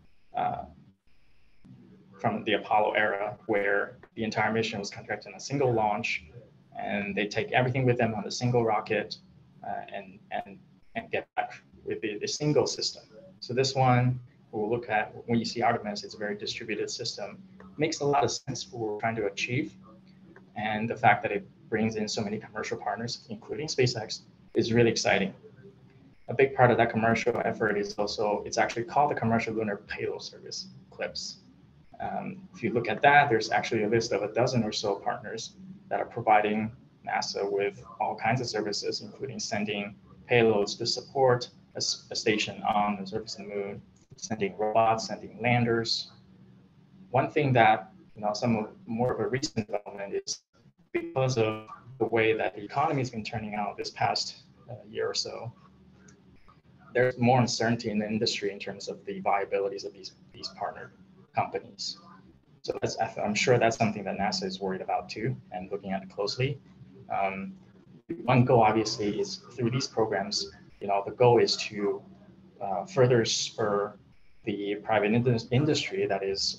the Apollo era, where the entire mission was conducted in a single launch, and they take everything with them on a single rocket and get back with a single system. So this one we'll look at, when you see Artemis, it's a very distributed system. Makes a lot of sense for what we're trying to achieve. And the fact that it brings in so many commercial partners, including SpaceX, is really exciting. A big part of that commercial effort is also, it's actually called the Commercial Lunar Payload Service, CLPS. If you look at that, there's actually a list of a dozen or so partners that are providing NASA with all kinds of services, including sending payloads to support a station on the surface of the moon, sending robots, sending landers. One thing that, more of a recent development is, because of the way that the economy has been turning out this past year or so, there's more uncertainty in the industry in terms of the viabilities of these partner companies. So I'm sure that's something that NASA is worried about too, and looking at it closely. One goal, obviously, is through these programs, the goal is to further spur the private industry that is,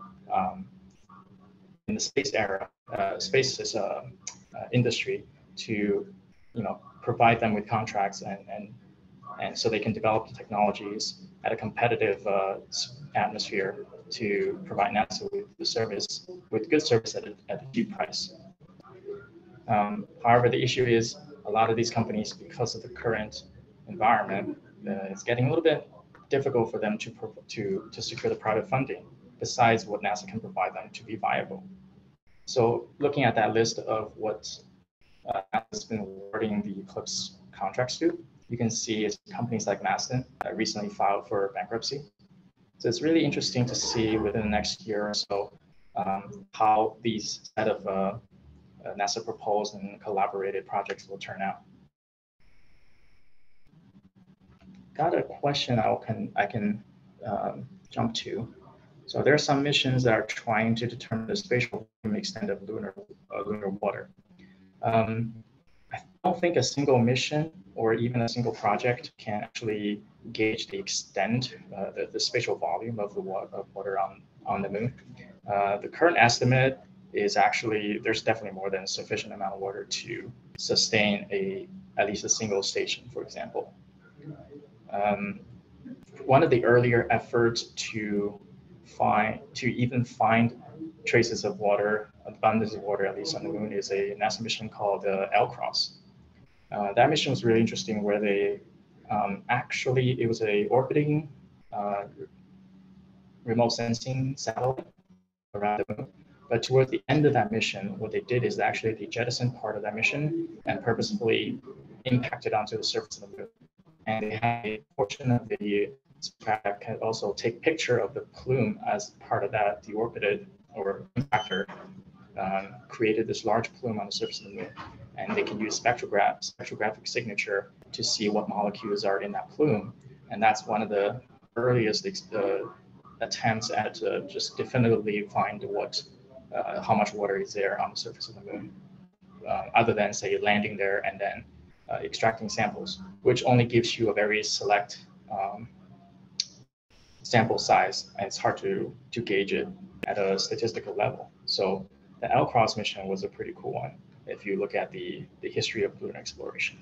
in the space era, space industry, to, provide them with contracts and so they can develop the technologies at a competitive atmosphere to provide NASA with good service at a cheap price. However, the issue is a lot of these companies, because of the current environment, it's getting a little bit difficult for them to secure the private funding besides what NASA can provide them to be viable. So looking at that list of what NASA's been awarding the CLPS contracts to, you can see it's companies like Maston that recently filed for bankruptcy. So it's really interesting to see within the next year or so how these set of NASA proposed and collaborated projects will turn out. Got a question I can jump to. So there are some missions that are trying to determine the spatial extent of lunar water. I don't think a single mission or even a single project can actually gauge the extent, the spatial volume of the water on the moon. The current estimate is actually, there's definitely more than a sufficient amount of water to sustain at least a single station, for example. One of the earlier efforts to even find traces of water, abundance of water, at least on the moon, is a NASA mission called LCROSS. That mission was really interesting, where they it was a orbiting remote sensing satellite around the moon. But towards the end of that mission, what they did is actually they jettisoned part of that mission and purposefully impacted onto the surface of the moon. And they had a portion of the spacecraft can also take picture of the plume as part of that deorbited or impactor created this large plume on the surface of the moon. And they can use spectrographic signature to see what molecules are in that plume. And that's one of the earliest attempts at just definitively find how much water is there on the surface of the moon, other than, say, landing there and then extracting samples, which only gives you a very select sample size, and it's hard to gauge it at a statistical level. So the L-Cross mission was a pretty cool one if you look at the history of lunar exploration.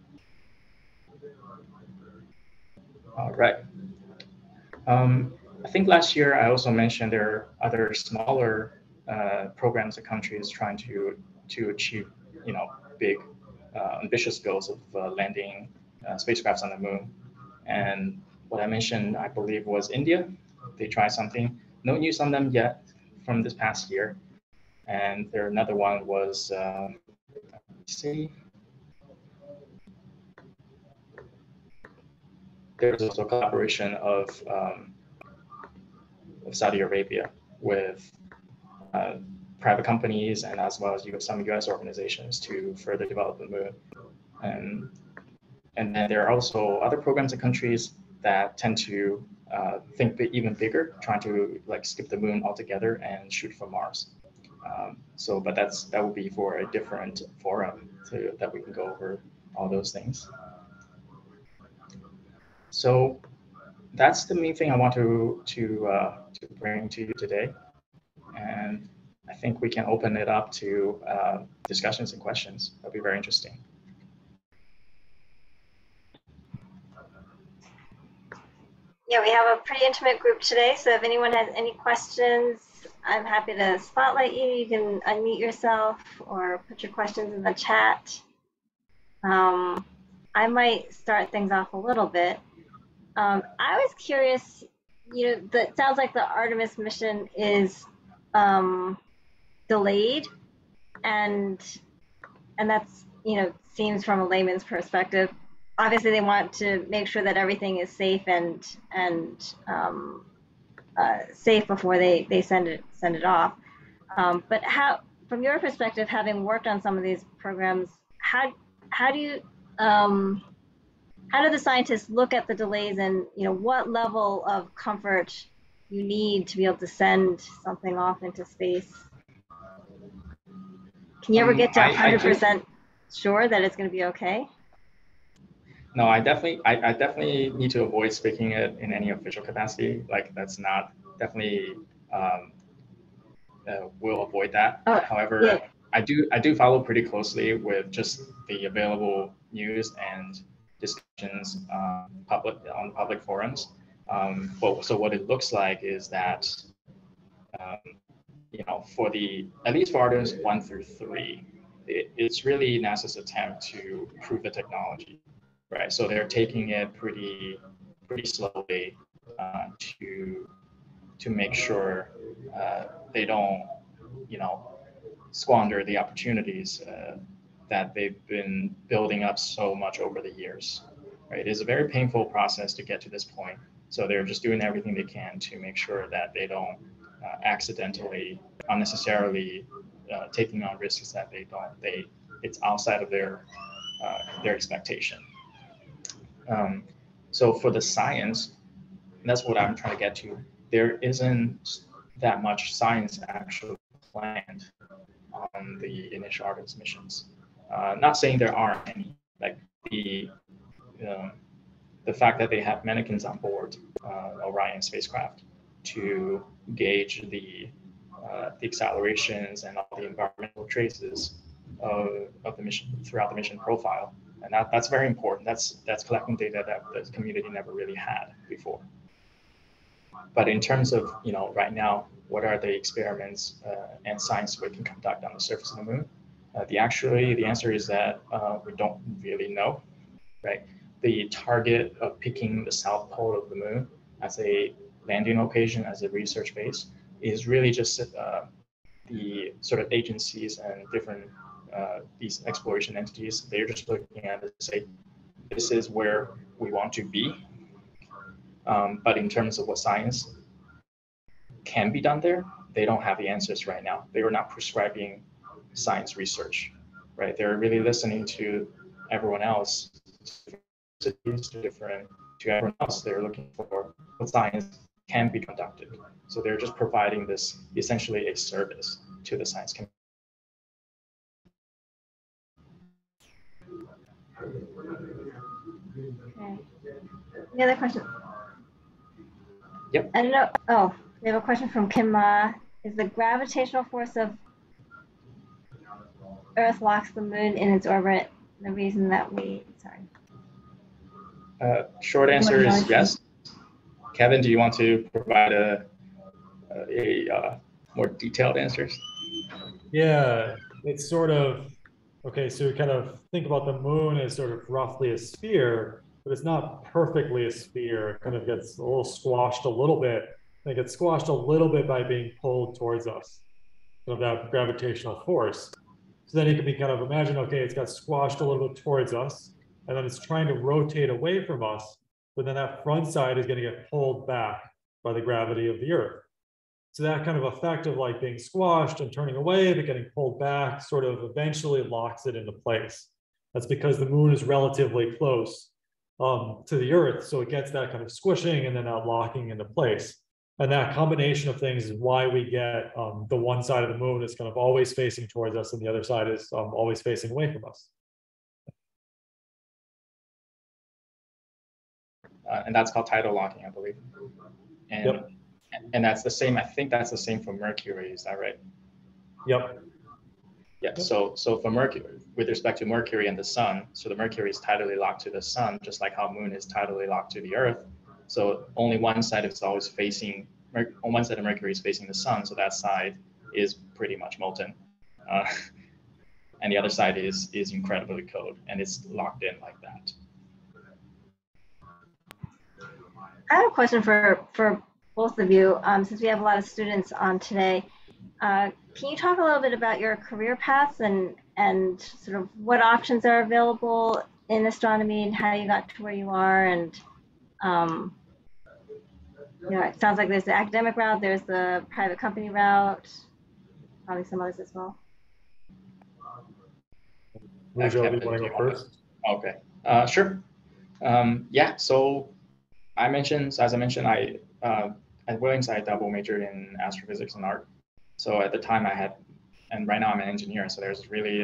All right. I think last year I also mentioned there are other smaller programs and countries trying to achieve, big ambitious goals of landing spacecrafts on the moon. And what I mentioned, I believe, was India. They tried something. No news on them yet from this past year. And there another one was, let me see. There's also a collaboration of Saudi Arabia with private companies and as well as some US organizations to further develop the moon. And then there are also other programs and countries that tend to think even bigger, trying to skip the moon altogether and shoot for Mars. But that would be for a different forum that we can go over all those things. So that's the main thing I want to bring to you today. And I think we can open it up to discussions and questions. That'll be very interesting. Yeah, we have a pretty intimate group today, so if anyone has any questions, I'm happy to spotlight you. You can unmute yourself or put your questions in the chat. I might start things off a little bit. I was curious, it sounds like the Artemis mission is delayed, and that's, seems from a layman's perspective. Obviously, they want to make sure that everything is safe and safe before they send it off. But from your perspective, having worked on some of these programs, how do the scientists look at the delays, and what level of comfort you need to be able to send something off into space? Can you ever get to 100% sure that it's going to be okay? No, I definitely need to avoid speaking it in any official capacity. That's not definitely we'll avoid that. Oh, however, yeah. I do follow pretty closely with just the available news and discussions on public forums. So what it looks like is that at least for Artemis 1 through 3, it's really NASA's attempt to prove the technology, right? So they're taking it pretty slowly to make sure they don't, squander the opportunities that they've been building up so much over the years, right? It is a very painful process to get to this point. So they're just doing everything they can to make sure that they don't accidentally, unnecessarily taking on risks that it's outside of their expectation. So for the science, that's what I'm trying to get to. There isn't that much science actually planned on the initial Artemis missions. Not saying there aren't any, the fact that they have mannequins on board Orion spacecraft to gauge the accelerations and all the environmental traces of the mission throughout the mission profile, and that's very important. That's collecting data that the community never really had before. But in terms of right now, what are the experiments and science we can conduct on the surface of the moon? The answer is that we don't really know, right? The target of picking the south pole of the moon as a landing location, as a research base, is really just the sort of agencies and different these exploration entities. They're just looking at it to say, this is where we want to be. But in terms of what science can be done there, they don't have the answers right now. They are not prescribing science research, right? They're really listening to everyone else, to everyone else. They're looking for what science can be conducted. So they're just providing this essentially a service to the science community. Any other questions? Yep. I don't know. Oh, we have a question from Kim Ma. Is the gravitational force of Earth locks the moon in its orbit the reason that sorry. Short answer is yes. Kevin, do you want to provide a more detailed answers? Yeah, it's sort of, okay, so you kind of think about the moon as sort of roughly a sphere, but it's not perfectly a sphere. It kind of gets a little squashed a little bit. It gets squashed a little bit by being pulled towards us, of that gravitational force. So then you can be kind of imagine, okay, it's got squashed a little bit towards us, and then it's trying to rotate away from us, but then that front side is going to get pulled back by the gravity of the Earth. So that kind of effect of like being squashed and turning away, but getting pulled back sort of eventually locks it into place. That's because the moon is relatively close to the Earth. So it gets that kind of squishing and then that locking into place. And that combination of things is why we get the one side of the moon is kind of always facing towards us and the other side is always facing away from us. And that's called tidal locking, I believe. And, yep. And that's the same, I think that's the same for Mercury, is that right? Yep. Yeah, so for Mercury, with respect to Mercury and the sun, so the Mercury is tidally locked to the sun, just like how moon is tidally locked to the Earth. So only one side is always facing, on one side of Mercury is facing the sun, so that side is pretty much molten. And the other side is incredibly cold, and it's locked in like that. I have a question for both of you, since we have a lot of students on today. Can you talk a little bit about your career paths and sort of what options are available in astronomy and how you got to where you are? And you know, it sounds like there's the academic route, there's the private company route, probably some others as well. Muzhou, do you want to go first? Okay, sure. Yeah, so as I mentioned, at Williams, I double majored in astrophysics and art. So at the time I had, and right now I'm an engineer, so there's really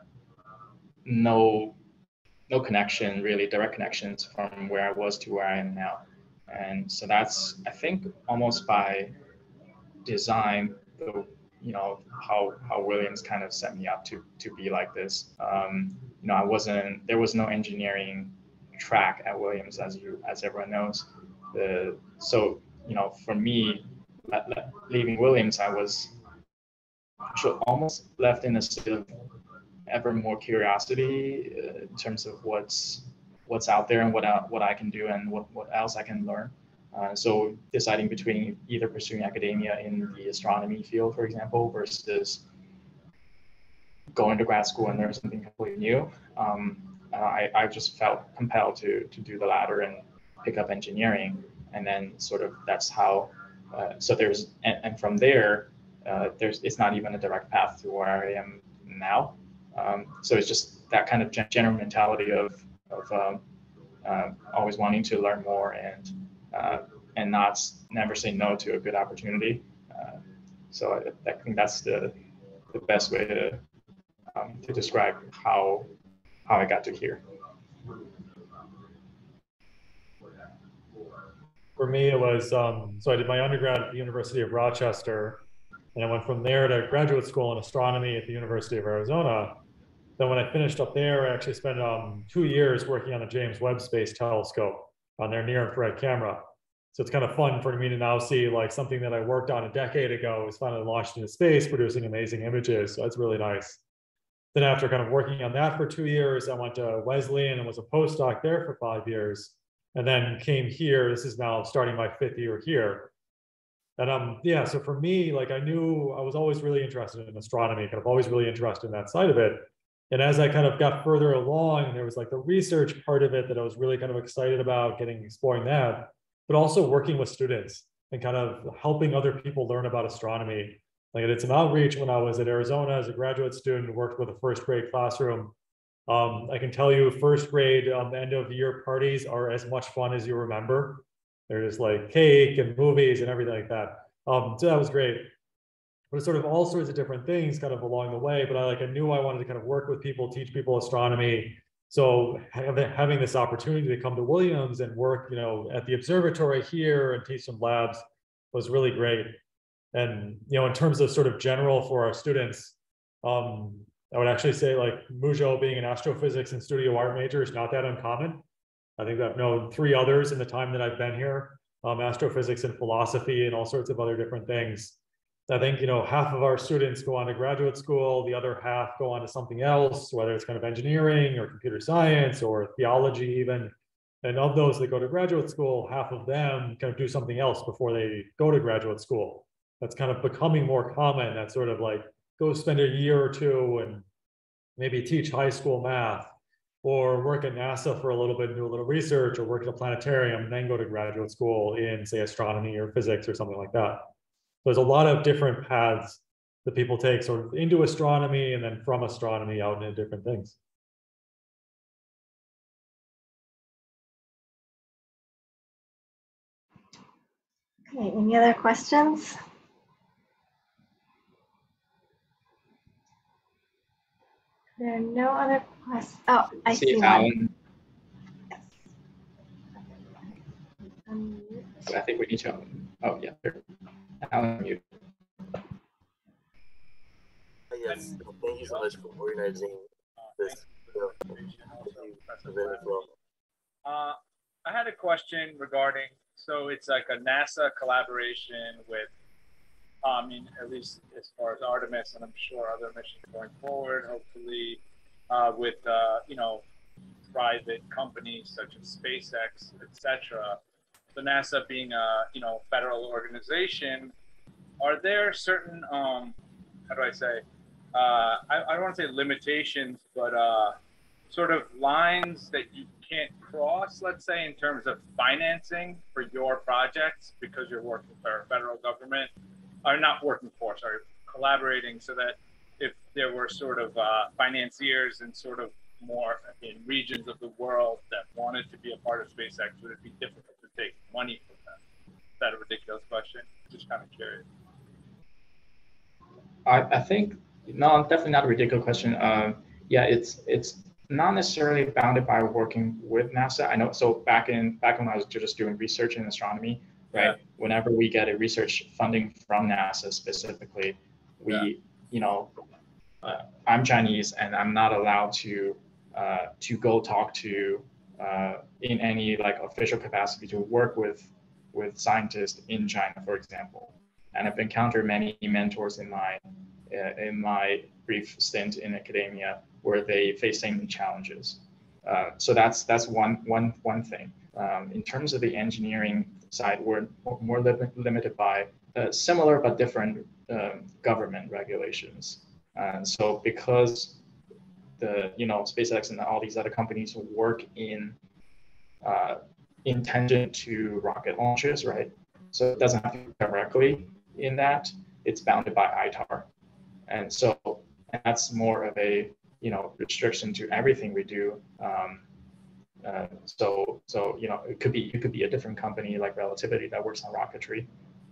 no connection, really direct connections from where I was to where I am now. And so that's, I think, almost by design, you know, how Williams kind of set me up to be like this. You know, there was no engineering track at Williams, as everyone knows. So, you know, for me, leaving Williams, I was almost left in a state of ever more curiosity in terms of what's out there and what I can do and what else I can learn. So deciding between either pursuing academia in the astronomy field, for example, versus going to grad school and learn something completely new, I just felt compelled to do the latter and pick up engineering. And then sort of that's how, so there's, and from there, it's not even a direct path to where I am now. So it's just that kind of general mentality of always wanting to learn more and never say no to a good opportunity. So I think that's the best way to describe how I got to here. For me, it was, so I did my undergrad at the University of Rochester, and I went from there to graduate school in astronomy at the University of Arizona. Then when I finished up there, I actually spent 2 years working on the James Webb Space Telescope on their near-infrared camera. So it's kind of fun for me to now see like something that I worked on a decade ago is finally launched into space, producing amazing images. So that's really nice. Then after kind of working on that for 2 years, I went to Wesleyan and was a postdoc there for 5 years. And then came here. This is now starting my 5th year here. And yeah, so for me, like I knew I was always really interested in astronomy, kind of always really interested in that side of it. And as I kind of got further along, there was like the research part of it that I was really kind of excited about exploring that, but also working with students and kind of helping other people learn about astronomy. Like I did some outreach when I was at Arizona as a graduate student, worked with a first grade classroom. I can tell you first grade end of year parties are as much fun as you remember. There's like cake and movies and everything like that. So that was great. But it's sort of all sorts of different things kind of along the way. But I knew I wanted to kind of work with people, teach people astronomy. So having this opportunity to come to Williams and work, at the observatory here and teach some labs was really great. And, in terms of sort of general for our students, I would actually say like Muzhou being an astrophysics and studio art major is not that uncommon. I think I've known 3 others in the time that I've been here, astrophysics and philosophy and all sorts of other different things. I think, half of our students go on to graduate school, the other half go on to something else, whether it's kind of engineering or computer science or theology even. And of those that go to graduate school, half of them kind of do something else before they go to graduate school. That's kind of becoming more common. That sort of like go spend a year or 2 and maybe teach high school math or work at NASA for a little bit and do a little research or work at a planetarium and then go to graduate school in, say, astronomy or physics or something like that. There's a lot of different paths that people take sort of into astronomy and then from astronomy out into different things. Okay, any other questions? There are no other questions. Oh, I see one. Alan. Yes. So I think we need to. Oh yeah, Alan, you. Yes, thank you so much for organizing this event as well. I had a question regarding, so it's like a NASA collaboration with, I mean, at least as far as Artemis, and I'm sure other missions going forward, hopefully with, private companies such as SpaceX, etc. So NASA being a, federal organization, are there certain, how do I say, I don't want to say limitations, but sort of lines that you can't cross, let's say, in terms of financing for your projects because you're working for a federal government, or not working for, sorry, collaborating, so that if there were sort of financiers in sort of more in regions of the world that wanted to be a part of SpaceX, would it be difficult to take money from them? Is that a ridiculous question? Just kind of curious. I think no, definitely not a ridiculous question. Yeah, it's not necessarily bounded by working with NASA. I know. So back when I was just doing research in astronomy, right? Yeah. Whenever we get a research funding from NASA specifically, we, I'm Chinese and I'm not allowed to go talk to in any like official capacity to work with scientists in China, for example. And I've encountered many mentors in my brief stint in academia where they face same challenges. So that's one thing. In terms of the engineering side, we're more limited by similar but different government regulations. So because the SpaceX and all these other companies work in tangent to rocket launches, right? So it doesn't have to be directly in that. It's bounded by ITAR, and so that's more of a restriction to everything we do. So it could be a different company like Relativity that works on rocketry.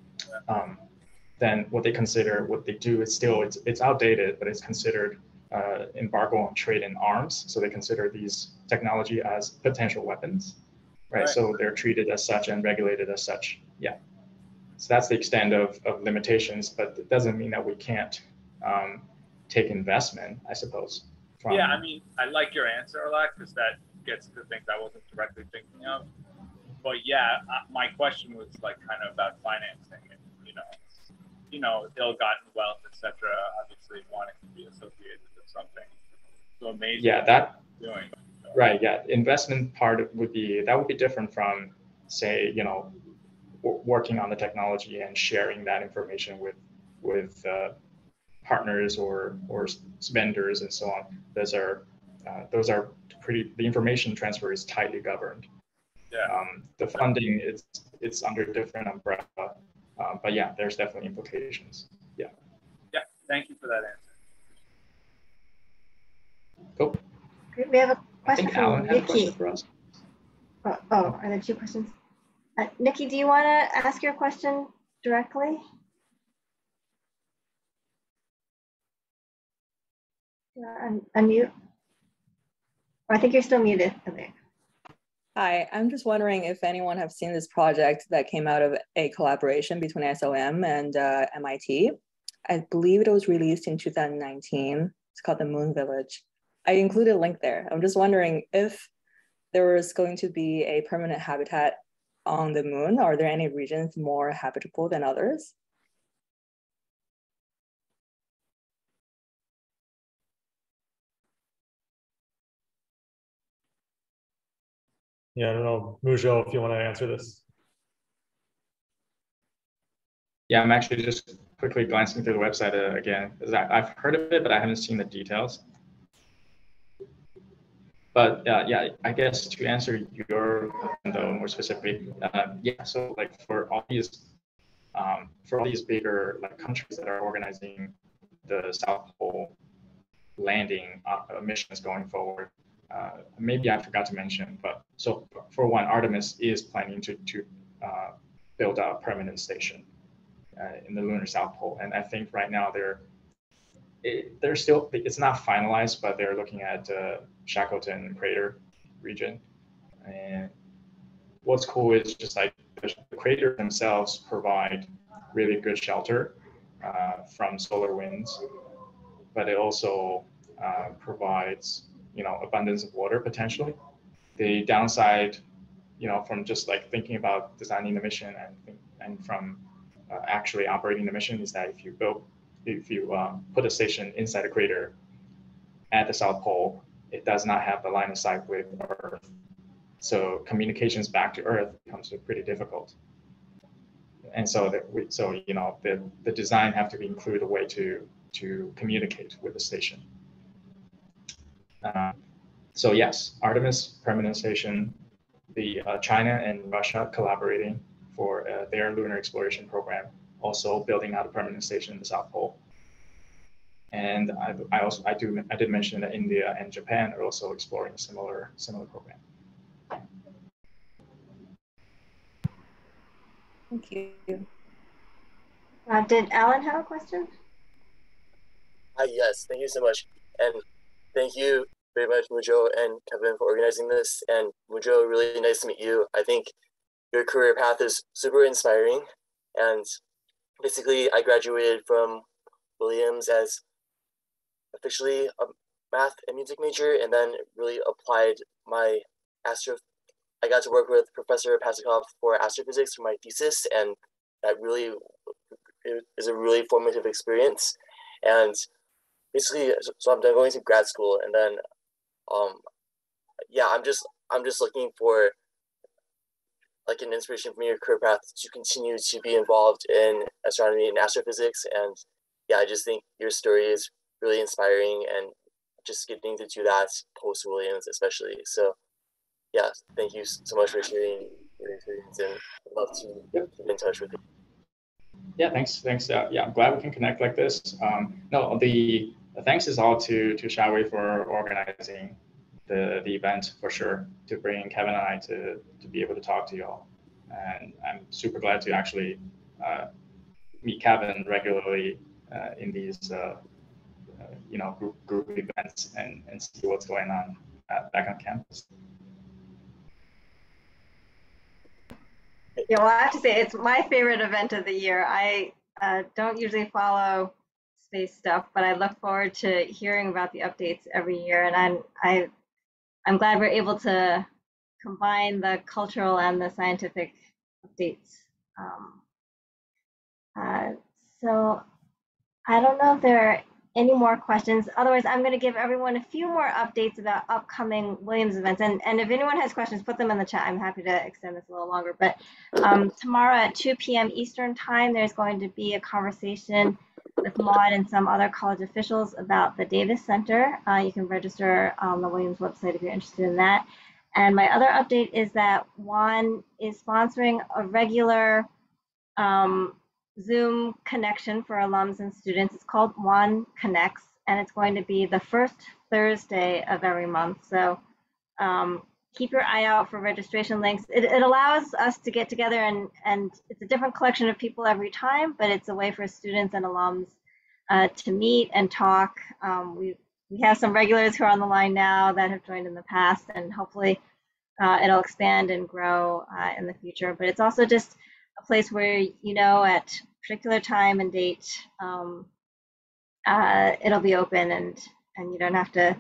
Then what they do is still it's outdated, but it's considered embargo on trade in arms. So they consider these technology as potential weapons, right? So they're treated as such and regulated as such. Yeah. So that's the extent of limitations, but it doesn't mean that we can't take investment, I suppose. Yeah, I mean, I like your answer a lot because that gets to things I wasn't directly thinking of. But yeah, my question was like kind of about financing and, ill-gotten wealth, etc. Obviously wanting to be associated with something so amazing. Yeah, that doing. Right. Yeah, investment part would be different from, say, working on the technology and sharing that information with partners or vendors and so on. Those are the information transfer is tightly governed. Yeah. The funding it's under a different umbrella, but yeah, there's definitely implications. Yeah. Yeah. Thank you for that answer. Cool. Great. We have a I question think from Alan had a question Nikki. for us. Are there 2 questions? Nikki, do you want to ask your question directly? Unmute. I think you're still muted. Okay. Hi, I'm just wondering if anyone have seen this project that came out of a collaboration between SOM and MIT. I believe it was released in 2019. It's called the Moon Village. I included a link there. I'm just wondering if there was going to be a permanent habitat on the moon. Are there any regions more habitable than others? Yeah, I don't know, Muzhou, if you want to answer this. Yeah, I'm actually just quickly glancing through the website again, because I've heard of it, but I haven't seen the details. But yeah, I guess to answer your question though more specifically, yeah. So like for all these bigger like countries that are organizing the South Pole landing missions going forward, maybe I forgot to mention, but so for one, Artemis is planning to build a permanent station in the lunar South Pole, and I think right now they're still, it's not finalized, but they're looking at Shackleton crater region. And what's cool is just like the craters themselves provide really good shelter from solar winds, but it also provides, you know, abundance of water potentially. The downside, you know, from just like thinking about designing the mission and from actually operating the mission is that if you put a station inside a crater at the South Pole, it does not have the line of sight with Earth. So communications back to Earth becomes pretty difficult. And so you know, the design have to include a way to communicate with the station. So yes, Artemis permanent station, the China and Russia collaborating for their lunar exploration program, also building out a permanent station in the South Pole. And I did mention that India and Japan are also exploring a similar program. Thank you. Did Alan have a question? Yes, thank you so much. And thank you very much, Muzhou and Kevin, for organizing this. And Muzhou, really nice to meet you. I think your career path is super inspiring. And basically, I graduated from Williams as officially a math and music major, and then really applied my I got to work with Professor Pasikov for astrophysics for my thesis, and that really is a really formative experience. And basically, so I'm going to grad school, and then yeah, I'm just looking for like an inspiration from your career path to continue to be involved in astronomy and astrophysics. And yeah, I just think your story is really inspiring, and just getting to do that post Williams especially. So yeah, thank you so much for sharing your experience, and I'd love to keep in touch with you. Yeah, thanks. Yeah, I'm glad we can connect like this. No, the thanks is all to Xiaowei for organizing the event for sure, to bring Kevin and I to be able to talk to you all. And I'm super glad to actually meet Kevin regularly in these you know, group events and see what's going on back on campus. Yeah, well, I have to say it's my favorite event of the year. I don't usually follow space stuff, but I look forward to hearing about the updates every year, and I'm glad we're able to combine the cultural and the scientific updates. So I don't know if there are any more questions. Otherwise, I'm going to give everyone a few more updates about upcoming Williams events. And if anyone has questions, put them in the chat. I'm happy to extend this a little longer. But tomorrow at 2 p.m. Eastern time, there's going to be a conversation with Maud and some other college officials about the Davis Center. You can register on the Williams website if you're interested in that. And my other update is that WAAAN is sponsoring a regular Zoom connection for alums and students. It's called WAAAN Connects, and it's going to be the first Thursday of every month. So keep your eye out for registration links. It allows us to get together, and it's a different collection of people every time, but it's a way for students and alums to meet and talk. we have some regulars who are on the line now that have joined in the past, and hopefully it'll expand and grow in the future. But it's also just a place where, you know, at a particular time and date, it'll be open, and you don't have to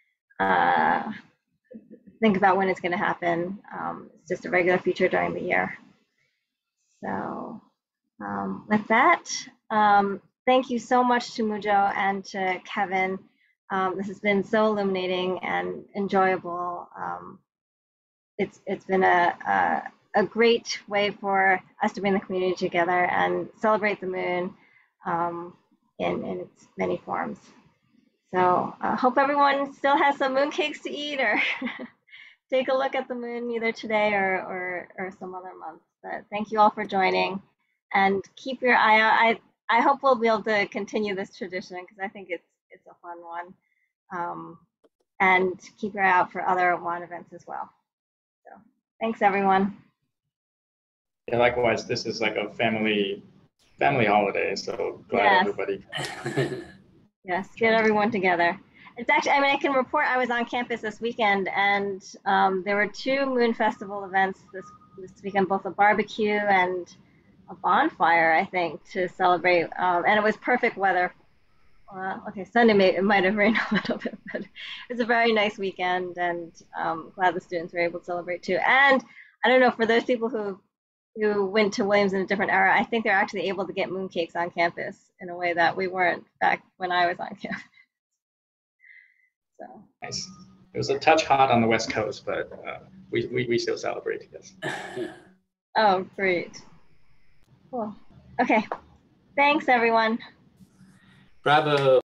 think about when it's going to happen. It's just a regular feature during the year. So with that, thank you so much to Muzhou and to Kevin. This has been so illuminating and enjoyable. It's been a great way for us to bring the community together and celebrate the moon in its many forms. So I hope everyone still has some mooncakes to eat, or take a look at the moon either today or some other month. But thank you all for joining, and keep your eye out. I hope we'll be able to continue this tradition, because I think it's a fun one. And keep your eye out for other WAAAAN events as well. So thanks, everyone. Yeah, likewise, this is like a family holiday, so glad everybody. Yes, get everyone together. It's actually, I mean, I can report I was on campus this weekend, and there were 2 Moon Festival events this weekend, both a barbecue and a bonfire, I think, to celebrate. And it was perfect weather. Okay, Sunday it might have rained a little bit, but it was a very nice weekend, and glad the students were able to celebrate too. And I don't know, for those people who went to Williams in a different era, I think they're actually able to get mooncakes on campus in a way that we weren't back when I was on campus. So nice. It was a touch hot on the West Coast, but we still celebrate, yes. Oh, great. Cool. Okay. Thanks, everyone. Bravo.